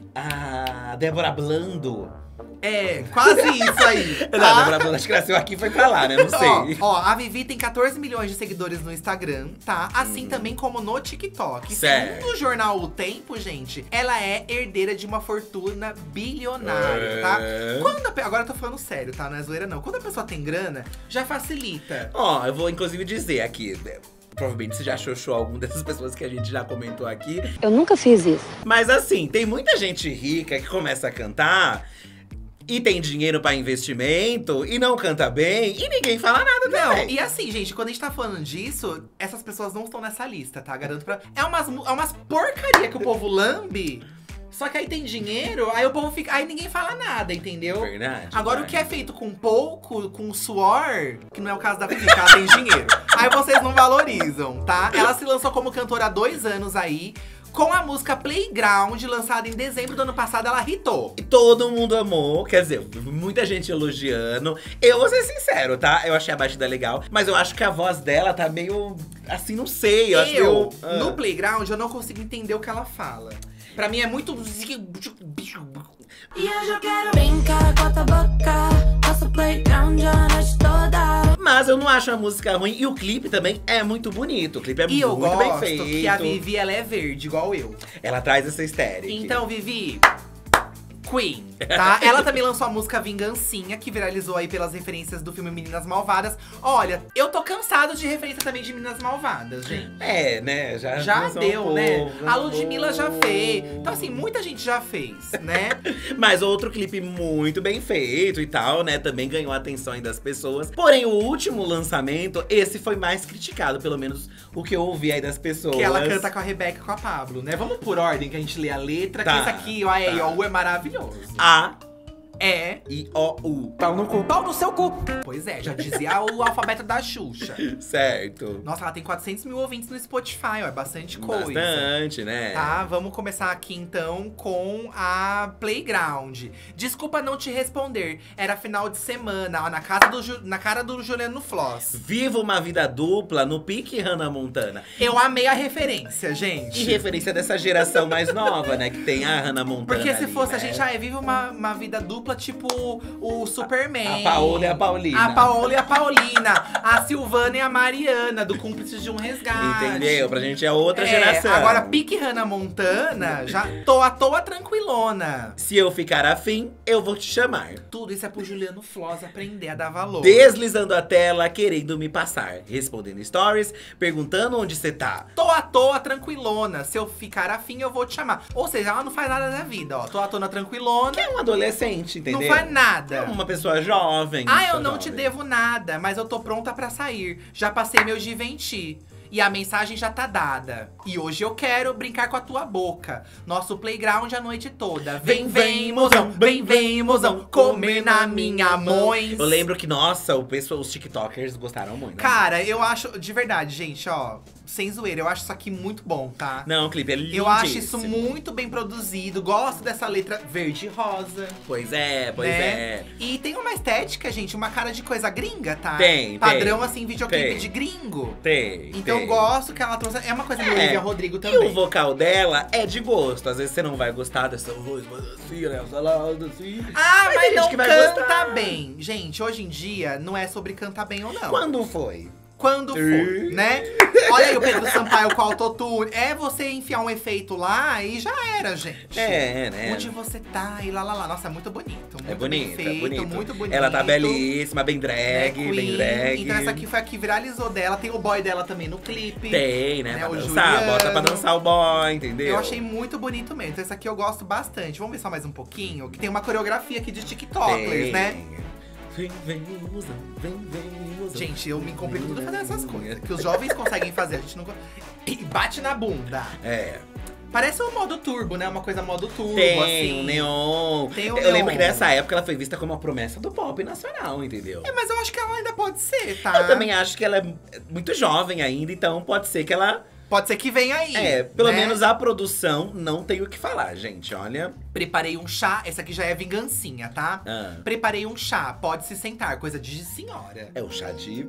A Débora Blando. É, quase isso aí. Não, a Tá? Débora Blando acho que nasceu aqui e foi pra lá, né? Não sei. Ó, ó, a Vivi tem catorze milhões de seguidores no Instagram, tá? Assim também como no TikTok. Certo. Segundo o jornal O Tempo, gente, ela é herdeira de uma fortuna bilionária, É. tá? Quando a pe- Agora eu tô falando sério, tá? Não é zoeira, não. Quando a pessoa tem grana, já facilita. Ó, eu vou inclusive dizer aqui. né, Provavelmente você já xoxou alguma dessas pessoas que a gente já comentou aqui. Eu nunca fiz isso. Mas assim, tem muita gente rica que começa a cantar e tem dinheiro pra investimento e não canta bem e ninguém fala nada Não, também. e assim, gente, quando a gente tá falando disso, essas pessoas não estão nessa lista, tá? Garanto pra… É umas, mu- é umas porcaria que o povo lambe. Só que aí tem dinheiro, aí o povo fica… Aí ninguém fala nada, entendeu? Verdade. Agora, o vai. que é feito com pouco, com suor, que não é o caso da Vivi, que ela tem dinheiro. Aí vocês não valorizam, tá? Ela se lançou como cantora há dois anos aí. Com a música Playground, lançada em dezembro do ano passado, ela hitou. E todo mundo amou, quer dizer, muita gente elogiando. Eu vou ser sincero, tá? Eu achei a batida legal, mas eu acho que a voz dela tá meio… Assim, não sei, eu, acho Eu, meio… ah. no Playground, eu não consigo entender o que ela fala. Pra mim é muito… E eu já quero brincar com a tua boca. Nosso playground já noite toda. Mas eu não acho a música ruim e o clipe também é muito bonito. O clipe é E eu muito bem gosto feito. que a Vivi, ela é verde, igual eu. Ela traz essa estética. Então, Vivi… Queen, tá? Ela também lançou a música Vingancinha, que viralizou aí pelas referências do filme Meninas Malvadas. Olha, eu tô cansado de referência também de Meninas Malvadas, gente. É, né? Já, Já lançou deu, um né? pouco, A um Ludmilla já pouco. fez. Então, assim, muita gente já fez, né? Mas outro clipe muito bem feito e tal, né? Também ganhou a atenção aí das pessoas. Porém, o último lançamento, esse foi mais criticado, pelo menos o que eu ouvi aí das pessoas. Que ela canta com a Rebeca e com a Pablo, né? Vamos por ordem que a gente lê a letra, Tá, que esse aqui, ó, é, tá. ó, o é maravilhoso. A E, I, O, U. Pau no cu, pau no seu cu. pois é, já dizia o alfabeto da Xuxa. Certo. Nossa, ela tem quatrocentos mil ouvintes no Spotify, ó, é bastante coisa. Bastante, né? Tá, vamos começar aqui então com a Playground. Desculpa não te responder, era final de semana, ó, na, casa do Ju- na cara do Juliano Floss. Viva uma vida dupla no pique Hannah Montana. Eu amei a referência, gente. E referência dessa geração mais nova, né? Que tem a Hannah Montana. Porque se ali, fosse né? a gente, ah, vive uma, uma vida dupla, tipo o Superman. A Paola e a Paulina. A Paola e a Paulina. A Silvana e a Mariana, do Cúmplices de um Resgate. Entendeu? Pra gente é outra É, geração. Agora, pique Hannah Montana, já tô à toa tranquilona. Se eu ficar afim, eu vou te chamar. Tudo isso é pro Juliano Floss aprender a dar valor. Deslizando a tela, querendo me passar. Respondendo stories, perguntando onde você tá. Tô à toa tranquilona. Se eu ficar afim, eu vou te chamar. Ou seja, ela não faz nada da vida, ó. Tô à toa tranquilona. Que é um adolescente, entendeu? Não faz nada. É uma pessoa jovem. Ah, eu pessoa não te jovem. devo nada, mas eu tô pronta pra sair. Já passei meu Givenchy. E a mensagem já tá dada. E hoje eu quero brincar com a tua boca. Nosso playground a noite toda. Vem, vem, mozão, vem, vem, mozão, comer na minha mãe. Eu lembro que, nossa, o pessoal, os tiktokers gostaram muito. né? Cara, eu acho, de verdade, gente, ó, sem zoeira, eu acho isso aqui muito bom, tá? Não, o clipe é lindo. Eu acho isso muito bem produzido. Gosto dessa letra verde e rosa. Pois é, pois né? é. E tem uma estética, gente, uma cara de coisa gringa, tá? Tem, Padrão, tem. assim, videoclipe Tem. de gringo. Tem, Então tem. eu gosto que ela trouxe. É uma coisa do É. Olivia Rodrigo E também. o vocal dela é de gosto. Às vezes você não vai gostar dessa voz, mas assim, né? Salada, assim. Ah, Mas mas, tem gente não que vai canta gostar. bem. Gente, hoje em dia não é sobre cantar bem ou não. Quando foi? Quando for, Ih. né? Olha aí o Pedro Sampaio com autotune. É você enfiar um efeito lá e já era, gente. É, né? Onde você tá e lá, lá, lá. Nossa, é muito bonito. Muito É bonito, bem feito, é bonito. muito bonito. Ela tá belíssima, bem né, drag, bem Queen. drag. Então essa aqui foi a que viralizou dela. Tem o boy dela também no clipe. Tem, né? né, Pra o dançar, Juliano. bota pra dançar o boy, entendeu? Eu achei muito bonito mesmo. Então esse aqui eu gosto bastante. Vamos ver só mais um pouquinho? Que tem uma coreografia aqui de TikTokers, Tem. né? Vem, vem, musão, vem, vem, musão. Gente, eu me complico tudo fazendo essas coisas. Que os jovens conseguem fazer, a gente não... co- E bate na bunda. É. Parece um modo turbo, né? Uma coisa modo turbo, Tem assim. um neon. Tem um eu lembro neon. que nessa época ela foi vista como uma promessa do pop nacional, entendeu? É, mas eu acho que ela ainda pode ser, tá? Eu também acho que ela é muito jovem ainda, então pode ser que ela. Pode ser que venha aí. É, pelo né? menos a produção não tem o que falar, gente. Olha. Preparei um chá. Essa aqui já é vingancinha, tá? Ah, Preparei um chá. Pode se sentar. Coisa de senhora. é o chá de.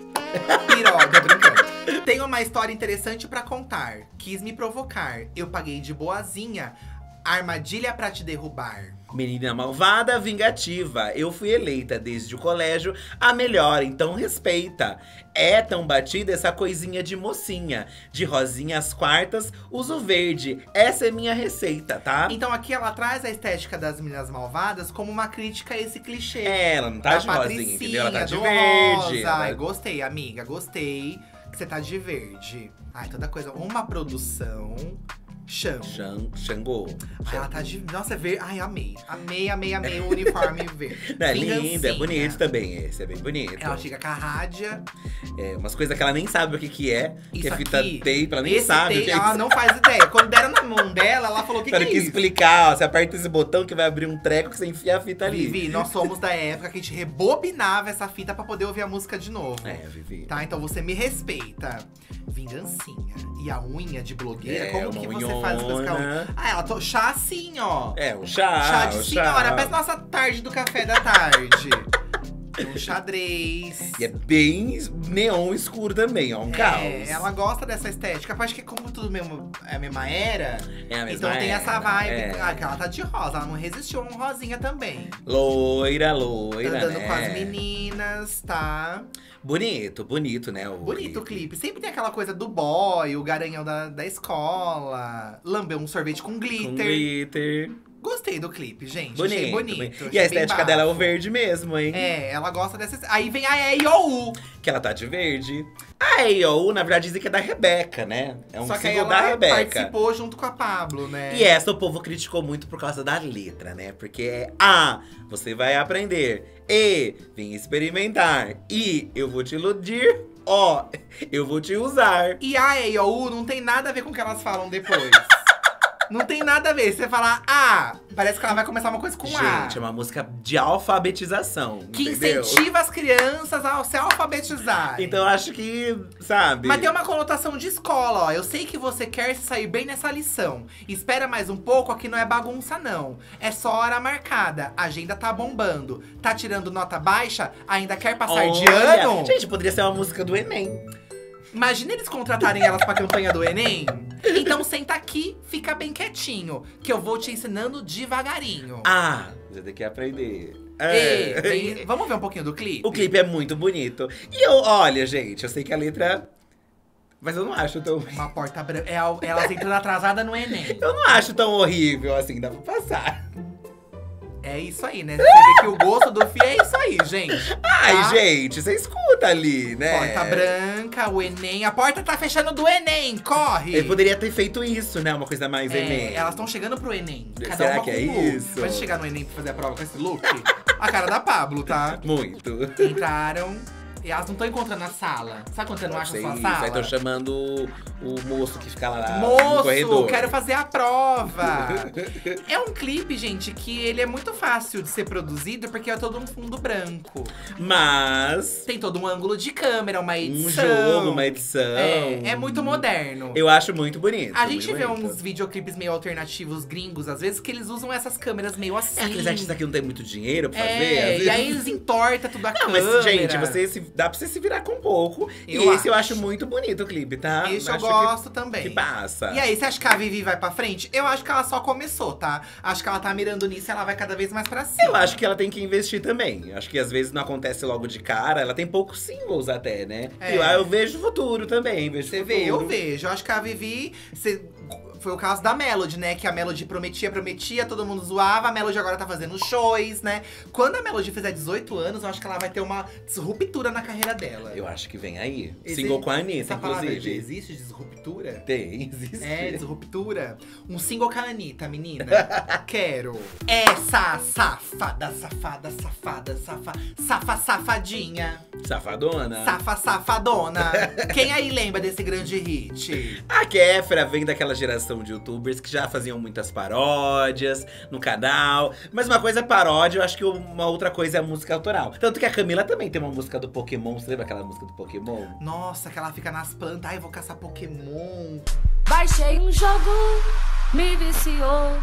Piroga, brincando. Tenho uma história interessante pra contar. Quis me provocar. Eu paguei de boazinha. Armadilha pra te derrubar. Menina malvada, vingativa. Eu fui eleita desde o colégio a melhor, então respeita. É tão batida essa coisinha de mocinha. De rosinha às quartas, uso verde. Essa é minha receita, tá? Então aqui ela traz a estética das meninas malvadas como uma crítica a esse clichê. É, ela não tá da de rosinha, Patricinha, entendeu? Ela tá de do verde. rosa. ela- Ai, gostei, amiga, gostei que você tá de verde. Ai, toda coisa. Uma produção. Xango. Xan- Xangô. Ai, ela tá de. Nossa, é verde. Ai, amei. Amei, amei, amei o uniforme verde. Não, é lindo, é Vingancinha. bonito também esse, é bem bonito. Ela chega com a rádia. É, umas coisas que ela nem sabe o que que é, que Isso é fita aqui, tape, ela nem esse sabe o tape, que é ela isso. não faz ideia. Quando deram na mão dela, ela falou: o que, que Tiveram é que isso? explicar, ó, você aperta esse botão que vai abrir um treco que você enfia a fita ali. Vivi, nós somos da época que a gente rebobinava essa fita pra poder ouvir a música de novo. É, Vivi. Tá, então você me respeita. Vingancinha. E a unha de blogueira? É, Como uma que você faz as coisas com a unha? unhona. Ah, ela to... chá assim, ó. É, o chá, chá de o senhora. chá. Parece nossa tarde do café da tarde. Um xadrez. E é bem neon escuro também, ó, um caos. É, ela gosta dessa estética. Eu acho que como tudo mesmo, é a mesma era, É a mesma então tem era, essa vibe. é. Ah, que ela tá de rosa, ela não resistiu a um rosinha também. Loira, loira, Andando né? com as meninas, tá? Bonito, bonito, né? O Bonito o clipe. Sempre tem aquela coisa do boy, o garanhão da, da escola. Lambeu um sorvete com glitter. Com glitter. Gostei do clipe, gente. Bonito. Achei bonito. bonito. achei E a bem estética dela é o bafo. verde mesmo, hein? É, ela gosta dessa. Aí vem a E I O U. Que ela tá de verde. A E O U, na verdade, dizem que é da Rebeca, né? É um Só que aí single ela da Rebeca. participou junto com a Pablo, né? E essa o povo criticou muito por causa da letra, né? Porque é A, você vai aprender. E, vem experimentar. I, eu vou te iludir. O, eu vou te usar. E a E I O U não tem nada a ver com o que elas falam depois. Não tem nada a ver. Você falar, ah, parece que ela vai começar uma coisa com A. Gente, é uma música de alfabetização, Que entendeu? incentiva as crianças a se alfabetizarem. Então eu acho que, sabe… Mas tem uma conotação de escola, ó. Eu sei que você quer se sair bem nessa lição. Espera mais um pouco, aqui não é bagunça, não. É só hora marcada. A agenda tá bombando. Tá tirando nota baixa? Ainda quer passar de Olha, ano? gente, poderia ser uma música do Enem. Imagina eles contratarem elas pra campanha do Enem. Então senta aqui, fica bem quietinho, que eu vou te ensinando devagarinho. Ah, você tem que aprender. Ei, É. vem- vamos ver um pouquinho do clipe? O clipe é muito bonito. E eu, olha, gente, eu sei que a letra… Mas eu não acho tão… Uma porta branca. É, a- elas entrando atrasada no Enem. Eu não acho tão horrível assim, dá pra passar. É isso aí, né? Você vê que o gosto do Fih é isso aí, gente. Ai, Tá? gente, você escuta ali, né? Porta branca, o Enem. A porta tá fechando do Enem, corre! Ele poderia ter feito isso, né? Uma coisa mais É, Enem. elas estão chegando pro Enem. Cada Será uma que com é um look. isso? Vai chegar no Enem pra fazer a prova com esse look? A cara da Pablo, tá? Muito. Entraram. E elas não estão encontrando a sala. Sabe quando você não acha a Sei sua isso, sala? aí estão chamando o, o moço que fica lá no Moço, corredor. quero fazer a prova! É um clipe, gente, que ele é muito fácil de ser produzido porque é todo um fundo branco. Mas… Tem todo um ângulo de câmera, uma Um edição. jogo, uma edição. É, é muito moderno. Eu acho muito bonito. A gente muito vê bonito. uns videoclipes meio alternativos gringos, às vezes, que eles usam essas câmeras meio assim. É aqueles artistas que não tem muito dinheiro pra fazer. às É, vezes. e aí eles entortam tudo a Não, câmera. mas, gente, você se, dá pra você se virar com pouco. Eu e esse eu acho. acho muito bonito o clipe, tá? Esse eu acho gosto que, também. Que passa. E aí, você acha que a Vivi vai pra frente? Eu acho que ela só começou, tá? Acho que ela tá mirando nisso e ela vai cada vez mais pra cima. Eu acho que ela tem que investir também. Acho que às vezes não acontece logo de cara. Ela tem poucos singles até, né? É. E lá eu vejo o futuro também. Vejo Você futuro. vê, eu vejo. Eu acho que a Vivi… Você… Foi o caso da Melody, né? Que a Melody prometia, prometia, todo mundo zoava. A Melody agora tá fazendo shows, né? Quando a Melody fizer dezoito anos, eu acho que ela vai ter uma disruptura na carreira dela. Eu acho que vem aí. Exi- Single com a Anitta, Essa palavra inclusive. existe, disruptura? Tem, existe. É, disruptura. Um single com a Anitta, menina. Quero. Essa safada, safada, safada, safa, safa, safadinha. Safadona. Safa, safadona. Quem aí lembra desse grande hit? A Kéfera vem daquela geração de youtubers que já faziam muitas paródias no canal. Mas uma coisa é paródia, eu acho que uma outra coisa é a música autoral. Tanto que a Camila também tem uma música do Pokémon. Você lembra aquela música do Pokémon? Nossa, que ela fica nas plantas. Ai, vou caçar Pokémon. Baixei um jogo, me viciou.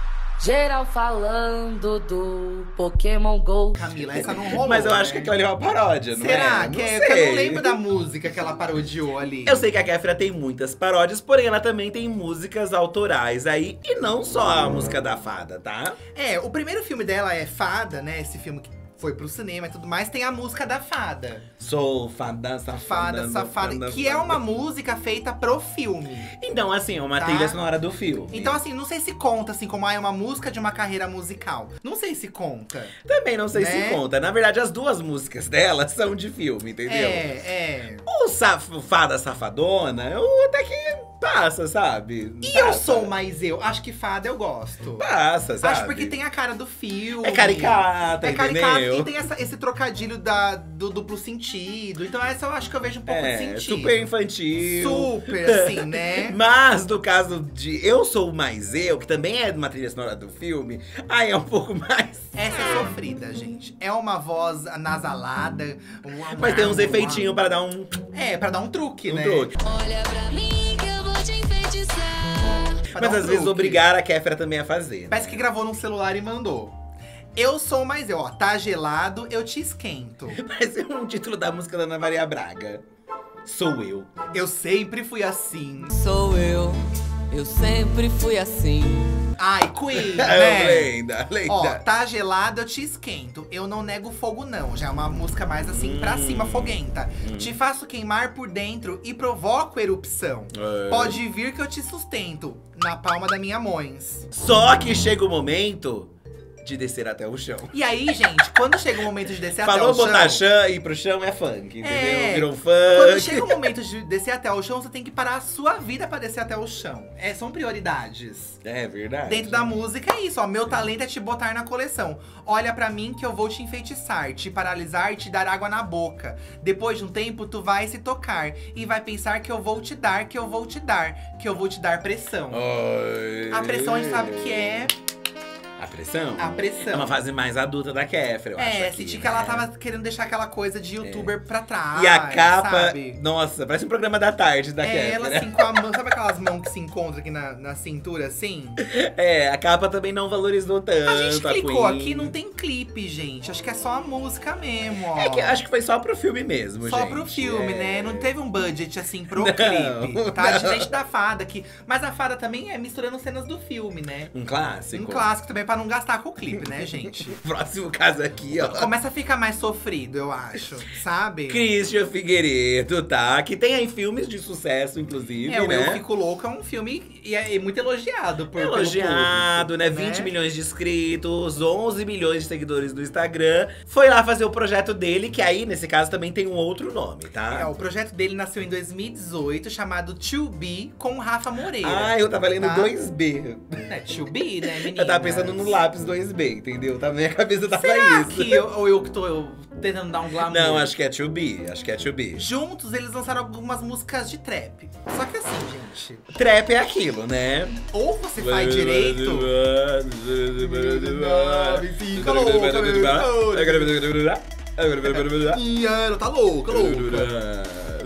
Geral falando do Pokémon Go. Camila, essa não rolou. Mas eu acho né? que aquilo ali é uma paródia, não Será é? que não é? sei. Porque eu não lembro da música que ela parodiou ali. Eu sei que a Kéfera tem muitas paródias, porém ela também tem músicas autorais aí. E não só a música da fada, tá? É, o primeiro filme dela é Fada, né? Esse filme que foi pro cinema e tudo mais. Tem a música da Fada. Sou fada, safada, Fada, Safada. Que é uma música feita pro filme. Então, assim, é uma Tá. trilha sonora do filme. Então, assim, não sei se conta, assim, como ah, é uma música de uma carreira musical. Não sei se conta. Também não sei Né? se conta. Na verdade, as duas músicas dela são de filme, entendeu? É, é. O saf Fada Safadona, eu até que passa, sabe? E Passa. eu sou mais eu. Acho que Fada eu gosto. Passa, sabe? Acho porque tem a cara do filme. É caricata, É caricato entendeu? e tem essa- esse trocadilho da, do duplo sentido. Então essa eu acho que eu vejo um pouco de É, sentido. super infantil. Super, assim, né? Mas no caso de Eu Sou Mais Eu, que também é uma trilha sonora do filme, aí é um pouco mais… Essa é sofrida, gente. É uma voz nasalada. uma- Mas tem uns uma- efeitinhos para dar um, É, pra dar um truque, um né? truque. Olha pra mim que eu vou te enfeitiçar. Pra Mas dar um às vezes truque. obrigar a Kéfera também a fazer. Parece né? que gravou num celular e mandou. Eu sou mais eu, ó. Tá gelado, eu te esquento. Parece um título da música da Ana Maria Braga. Sou eu. Eu sempre fui assim. Sou eu, eu sempre fui assim. Ai, Queen, É, né? lenda, lenda. Ó, tá gelado, eu te esquento. Eu não nego fogo, não. Já é uma música mais assim, pra Hum. cima, foguenta. Te faço queimar por dentro e provoco erupção. É. Pode vir que eu te sustento na palma da minha mães. Só que chega o momento de descer até o chão. E aí, gente, quando chega o momento de descer Falou até o botar chão… chão e ir pro chão é funk, entendeu? É, Virou um Quando funk. chega o momento de descer até o chão, você tem que parar a sua vida pra descer até o chão. É, são prioridades. É verdade. Dentro da música é isso, ó. Meu talento é te botar na coleção. Olha pra mim que eu vou te enfeitiçar, te paralisar e te dar água na boca. Depois de um tempo, tu vai se tocar e vai pensar que eu vou te dar, que eu vou te dar, que eu vou te dar pressão. Ai. A pressão a gente sabe que é A pressão? a pressão. É uma fase mais adulta da Kéfera, eu acho. É, aqui, senti que né? ela tava querendo deixar aquela coisa de youtuber pra trás. E a capa, sabe? nossa, parece um programa da tarde da É, Kéfera. ela assim com a mão, sabe aquelas mãos que se encontram aqui na, na cintura, assim? É, a capa também não valorizou tanto. A gente clicou Queen. aqui, não tem clipe, gente. Acho que é só a música mesmo, ó. É que acho que foi só pro filme mesmo, Só gente. pro filme, é. né? Não teve um budget assim pro Não, clipe, tá? não. Diferente da Fada aqui. Mas a Fada também é misturando cenas do filme, né? Um clássico. Um clássico também pra não gastar com o clipe, né, gente? Próximo caso aqui, ó. Começa a ficar mais sofrido, eu acho, sabe? Christian Figueiredo, tá? Que tem aí filmes de sucesso, inclusive, É, o né? Eu Fico Louco é um filme e é muito elogiado por pelo Elogiado, público, né? vinte milhões de inscritos, onze milhões de seguidores no Instagram. Foi lá fazer o projeto dele, que aí, nesse caso, também tem um outro nome, tá? É, o projeto dele nasceu em dois mil e dezoito, chamado To Be, com o Rafa Moreira. Ah, eu tava lendo tá? dois B. É, To Be, né, menina? Eu tava pensando no lápis dois B, entendeu? Tá na minha cabeça tava Será isso. que eu, ou eu que tô eu, tentando dar um glamour? Não, acho que é to be, acho que é to be. Juntos, eles lançaram algumas músicas de trap. Só que assim, gente, Trap é aquilo, né? ou você faz direito… Fica louca, Ih, ela tá louca, louca.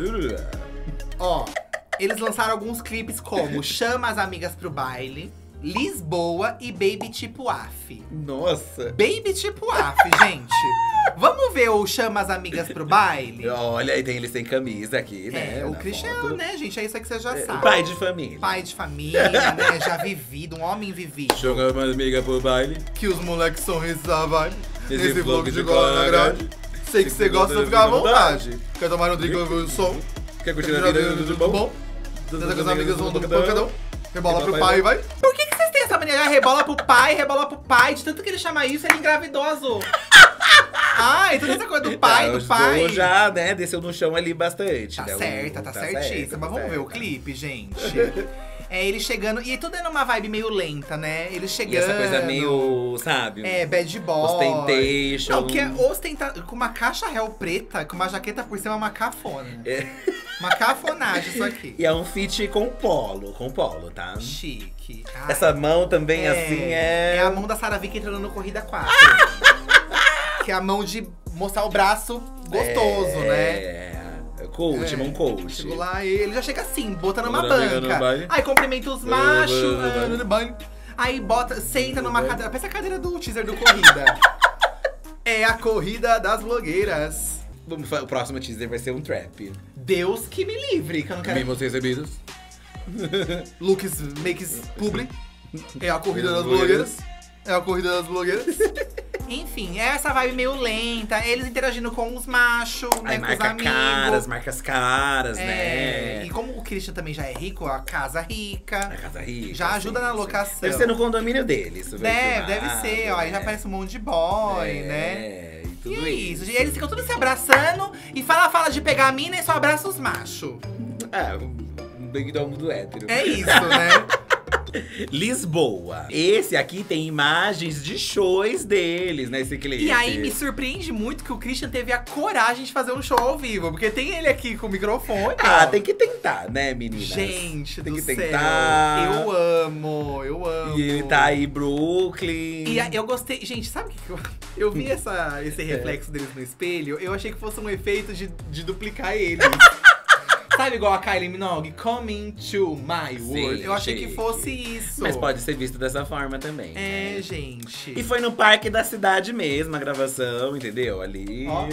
Ó, eles lançaram alguns clipes como Chama as Amigas pro Baile, Lisboa e Baby Tipo Af. Nossa. Baby Tipo Af, gente. Vamos ver o Chama as Amigas pro Baile? Olha, aí tem eles sem camisa aqui, né? É, o na Christian, foto. né, gente? É isso aí que você já É, sabe. pai de família. Pai de família, né? Já vivido, um homem vivido. Joga uma amiga pro baile. Que os moleques são risados, Nesse nesse vlog vlog de de gola na grade. Sei que Se você você gosta, gosta, fica à fica à vontade. Quer tomar um drink, ouvir o som? Quer curtir Tirar a vida do bom? Dança com as amigas vão do pancadão. pancadão. Rebola pro Rebola, pai, vai. vai. Por que, que vocês têm essa mania de ah, rebola pro pai, rebola pro pai? De tanto que ele chama isso, ele engravidou azul. Ai, toda essa coisa do pai, Ah, do o pai. Joe já, né, desceu no chão ali bastante. Tá né? O- certa, tá, certíssima. certa, tá Vamos ver o certa. clipe, gente. É ele chegando. E tudo é numa vibe meio lenta, né? Ele chegando. E essa coisa meio, sabe? É, bad boy. Ostentation. Não, que é ostenta... com uma caixa réu preta, com uma jaqueta por cima, uma cafona. É. Uma cafonagem isso aqui. E é um feat com polo, com polo, tá? Chique. Ai, Essa mão também, assim, é… É a mão da Sarah Vick entrando no Corrida quatro. Que é a mão de mostrar o braço gostoso, né? É, coach, É. mão coach. Chegou lá e ele já chega assim, botando uma Agora chega no banca. baile. Aí cumprimenta os Vai, vai, machos. vai, vai. ah, no banho. Aí bota, senta numa Vai. cadeira. Parece a cadeira do teaser do Corrida. É a corrida das blogueiras. Vamos fa- O próximo teaser vai ser um trap. Deus que me livre, que eu não quero. Mimos recebidos. Looks makes public. É a corrida das blogueiras. É a corrida das blogueiras. Enfim, é essa vibe meio lenta. Eles interagindo com os machos, né? Aí Com os marca amigos. caras, marca as caras, É, né? e como o Christian também já é rico, a casa rica. A casa rica. Já ajuda sim, na sim. locação. Deve ser no condomínio dele, isso vai Deve, filmar, deve ser, ó. Aí já né? aparece um monte de boy, É, né? E E tudo é isso. gente. Eles ficam todos se abraçando e fala, fala de pegar a mina e só abraça os machos. É, um big dom do hétero. É isso, né? Lisboa. Esse aqui tem imagens de shows deles, né? Esse clipe. E aí me surpreende muito que o Christian teve a coragem de fazer um show ao vivo. Porque tem ele aqui com o microfone. Ah, ó. tem que tentar, né, meninas? Gente tem do que céu. tentar. Eu amo, eu amo. E ele tá aí, Brooklyn. E a- eu gostei. Gente, sabe o que que eu. Eu vi essa, esse reflexo deles no espelho, eu achei que fosse um efeito de, de duplicar eles. Sabe igual a Kylie Minogue? Coming to my world. Sim, Eu achei chique. que fosse isso. Mas pode ser visto dessa forma também. É, né? gente. E foi no parque da cidade mesmo a gravação, entendeu? Ali. Ó.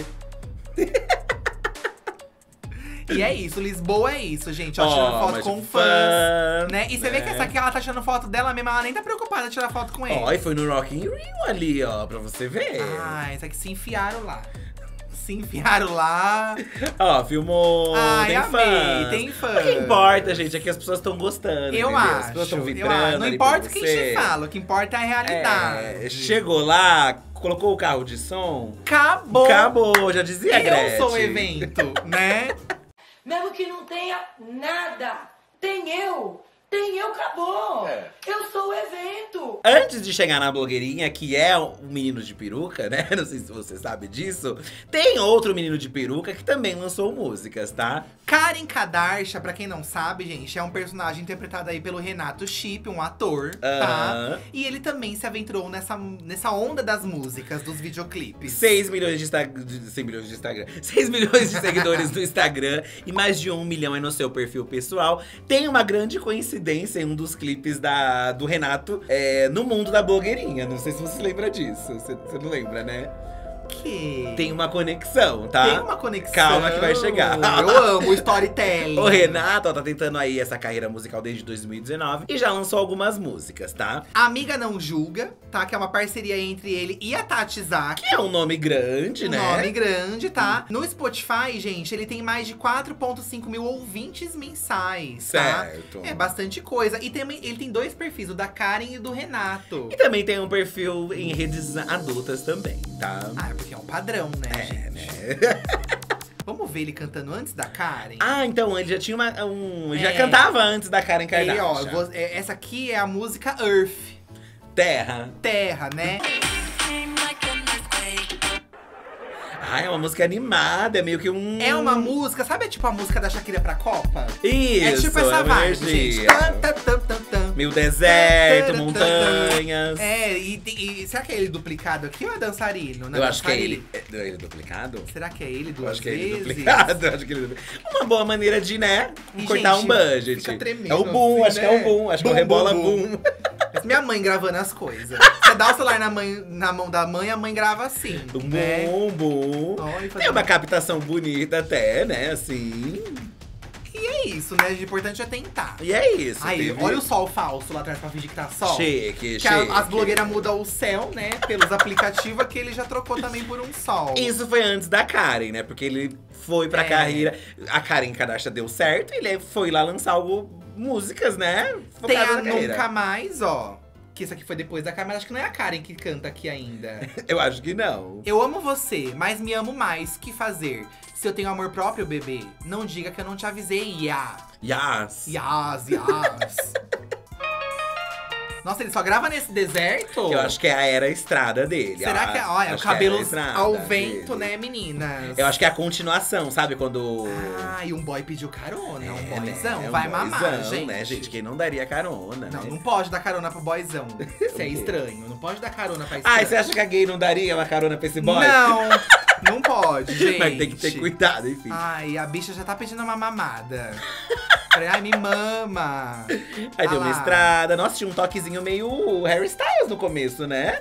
E é isso, Lisboa é isso, gente. Ó, Ó, tirando foto mas com fã, fãs. Né? E você vê né? que essa aqui, ela tá tirando foto dela mesma, ela nem tá preocupada em tirar foto com ele. Ó, e foi no Rock in Rio ali, ó, pra você ver. Ah, essa aqui se enfiaram lá. se enfiaram lá. Ó, filmou. Ai, tem amei, fãs. tem fãs. O que importa, gente, é que as pessoas estão gostando. Eu entendeu? acho. As pessoas estão eu vibrando. acho. Não ali importa por quem você. te fala, o que importa é a realidade. É, chegou lá, colocou o carro de som. Acabou. Acabou, já dizia a Eu Gretchen. sou o evento, né? Mesmo que não tenha nada, tem eu. Tem eu, acabou. É. Eu sou o evento. Antes de chegar na blogueirinha, que é o menino de peruca, né? Não sei se você sabe disso. Tem outro menino de peruca que também lançou músicas, tá? Karen Kardashian, pra quem não sabe, gente, é um personagem interpretado aí pelo Renato Chipp, um ator, tá? Aham. E ele também se aventurou nessa, nessa onda das músicas, dos videoclipes. seis milhões de Instagram. seis milhões de Instagram. seis milhões de seguidores no Instagram e mais de um milhão aí no seu perfil pessoal. Tem uma grande coincidência em um dos clipes da, do Renato é, no mundo da blogueirinha. Não sei se você lembra disso. Você, você não lembra, né? Que... Tem uma conexão, tá? Tem uma conexão. Calma que vai chegar. Eu amo o storytelling. O Renato, ó, tá tentando aí essa carreira musical desde dois mil e dezenove e já lançou algumas músicas, tá? Amiga Não Julga, tá? Que é uma parceria entre ele e a Tati Zaki. Que é um nome grande, Um né? nome grande, tá? No Spotify, gente, ele tem mais de quatro vírgula cinco mil ouvintes mensais, tá? Certo. É bastante coisa. E também ele tem dois perfis, o da Karen e do Renato. E também tem um perfil em redes adultas também, tá? Ah, porque é um padrão, né, É, gente? né? Vamos ver ele cantando antes da Karen? Ah, então ele já tinha uma, um. É. Já cantava antes da Karen Ele, Kardashian. ó, eu vou- é, essa aqui é a música Earth, Terra. Terra, né? Ah, é uma música animada, é meio que um. É uma música, sabe tipo a música da Shakira pra Copa? Isso, é tipo essa é uma vibe, gente. energia. Tan, tan, tan, tan, tan. Meio deserto, Tan, tan, tan, montanhas. É, e, tem- e será que é ele duplicado aqui ou é dançarino? Não Eu é acho que é dançarino? ele. É, não é ele duplicado? Será que é ele Eu duas acho que é ele vezes? duplicado. eu acho que ele é duplicado. Uma boa maneira de, né? E, cortar gente, um budget. fica tremendo É o boom, assim, acho né? que é o boom. Acho que é o Bum, rebola bum, boom. bum. Mas minha mãe gravando as coisas. Você dá o celular na, mãe, na mão da mãe, a mãe grava assim, Bum, né? bum. Ó, e É fazendo- uma captação bonita até, né? Assim. E é isso, né? O importante é tentar. E é isso. Aí, teve- olha o sol falso lá atrás pra fingir que tá sol. Chique, Que chique. a- as blogueiras mudam o céu, né? Pelos aplicativos, que ele já trocou também por um sol. Isso foi antes da Karen, né? Porque ele foi pra É. carreira. A Karen Kardashian deu certo, ele foi lá lançar algo, músicas, né? Tem Focadas a na carreira. Nunca Mais, ó. Que isso aqui foi depois da Karen, mas acho que não é a Karen que canta aqui ainda. Eu acho que não. Eu amo você, mas me amo mais. Que fazer? Se eu tenho amor próprio, bebê, não diga que eu não te avisei. Ya. Yas. Yas, yas. Nossa, ele só grava nesse deserto? Eu acho que é a era estrada dele. Será a- que é? Olha, acho o cabelo que é a estrada ao vento, dele. né, meninas? Eu acho que é a continuação, sabe? Quando. Ah, e um boy pediu carona, um É, boyzão. né? Vai Um mamar, boyzão, gente. né, gente? Quem não daria carona, Não, né? não pode dar carona pro boyzão. Isso é quê? estranho. Não pode dar carona pra estranho. Ai, você acha que a gay não daria uma carona pra esse boy? Não, não pode, gente. Mas tem que ter cuidado, enfim. Ai, a bicha já tá pedindo uma mamada. Falei, ai, me mama. Aí Ah deu uma lá. estrada. Nossa, tinha um toquezinho meio Harry Styles no começo, né?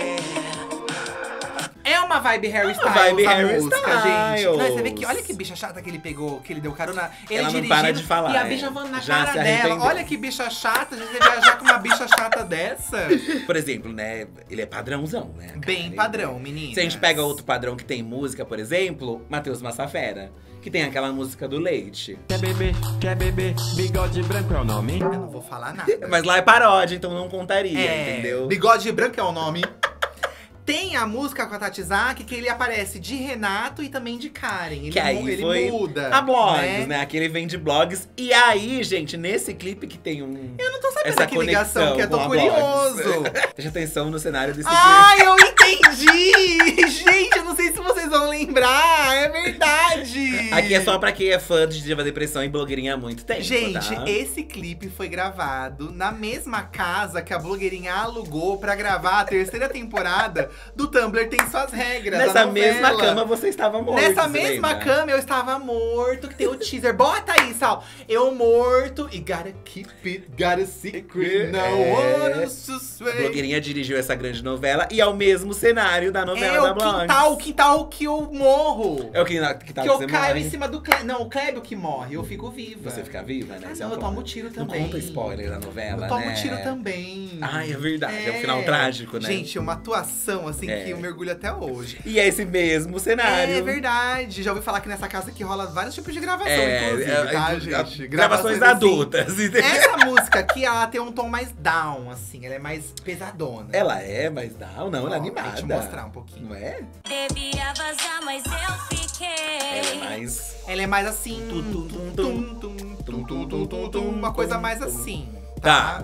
É uma vibe Harry Styles vibe a Harry música, Styles. gente. Não, você vê que, olha que bicha chata que ele pegou, que ele deu carona. Ele Ela não dirigindo para de falar, e a é. bicha falando na Já cara se dela. arrependeu. Olha que bicha chata, a gente vai viajar com uma bicha chata dessa. Por exemplo, né? Ele é padrãozão, né? cara? Bem Ele- padrão, menina. Se a gente pega outro padrão que tem música, por exemplo, Matheus Massafera. Que tem aquela música do Leite. Quer beber, quer beber, bigode branco é o nome? Eu não vou falar nada. Mas lá é paródia, então não contaria, É, entendeu? Bigode Branco é o nome. Tem a música com a Tati Zaki, que ele aparece de Renato e também de Karen. Ele, Que aí mu- ele foi muda. a blogs, né? né? Aqui ele vem de blogs. E aí, gente, nesse clipe que tem um... Eu não tô sabendo essa que ligação, conexão que eu tô com a curioso. blogs. Preste atenção no cenário desse clipe. Ai, eu entendi! Gente, eu não sei se vocês vão lembrar, é verdade! Aqui é só pra quem é fã de Diva Depressão e blogueirinha há muito tempo, Gente, tá? esse clipe foi gravado na mesma casa que a blogueirinha alugou pra gravar a terceira temporada do Tumblr Tem Suas Regras. a Nessa novela. mesma cama você estava morto, Nessa você mesma lembra? cama eu estava morto, que tem o teaser. Bota aí, Sal. Eu morto e gotta keep it, gotta secret, no É. one to A sway. blogueirinha dirigiu essa grande novela e é o mesmo cenário da novela É da o Blogs. quintal, o quintal que eu morro. É o que, que tá Que eu caio em cima do Klebio. Não, o Klebio que morre, eu fico viva. Você fica viva, né? Ah, Esse é não, um eu ponto. tomo tiro Não também. conta spoiler da novela, Eu tomo né? tiro também. Ai, é verdade. É, um final trágico, né? Gente, uma atuação, assim, É. que eu mergulho até hoje. E é esse mesmo cenário. É verdade. Já ouvi falar que nessa casa aqui rola vários tipos de gravação, É, inclusive, é, tá, é, gente? gravações assim. adultas. entendeu? Essa música aqui, ela tem um tom mais down, assim. Ela é mais pesadona. Ela é, mas não, não, ela é Ó, animada. Vou te mostrar um pouquinho. Não é? Devia vazar, mas eu fiquei. Ela é mais. Ela é mais assim. Tum, tum, tum, tum, tum, tum, tum, tum, tum, tum, uma coisa mais assim. Tá.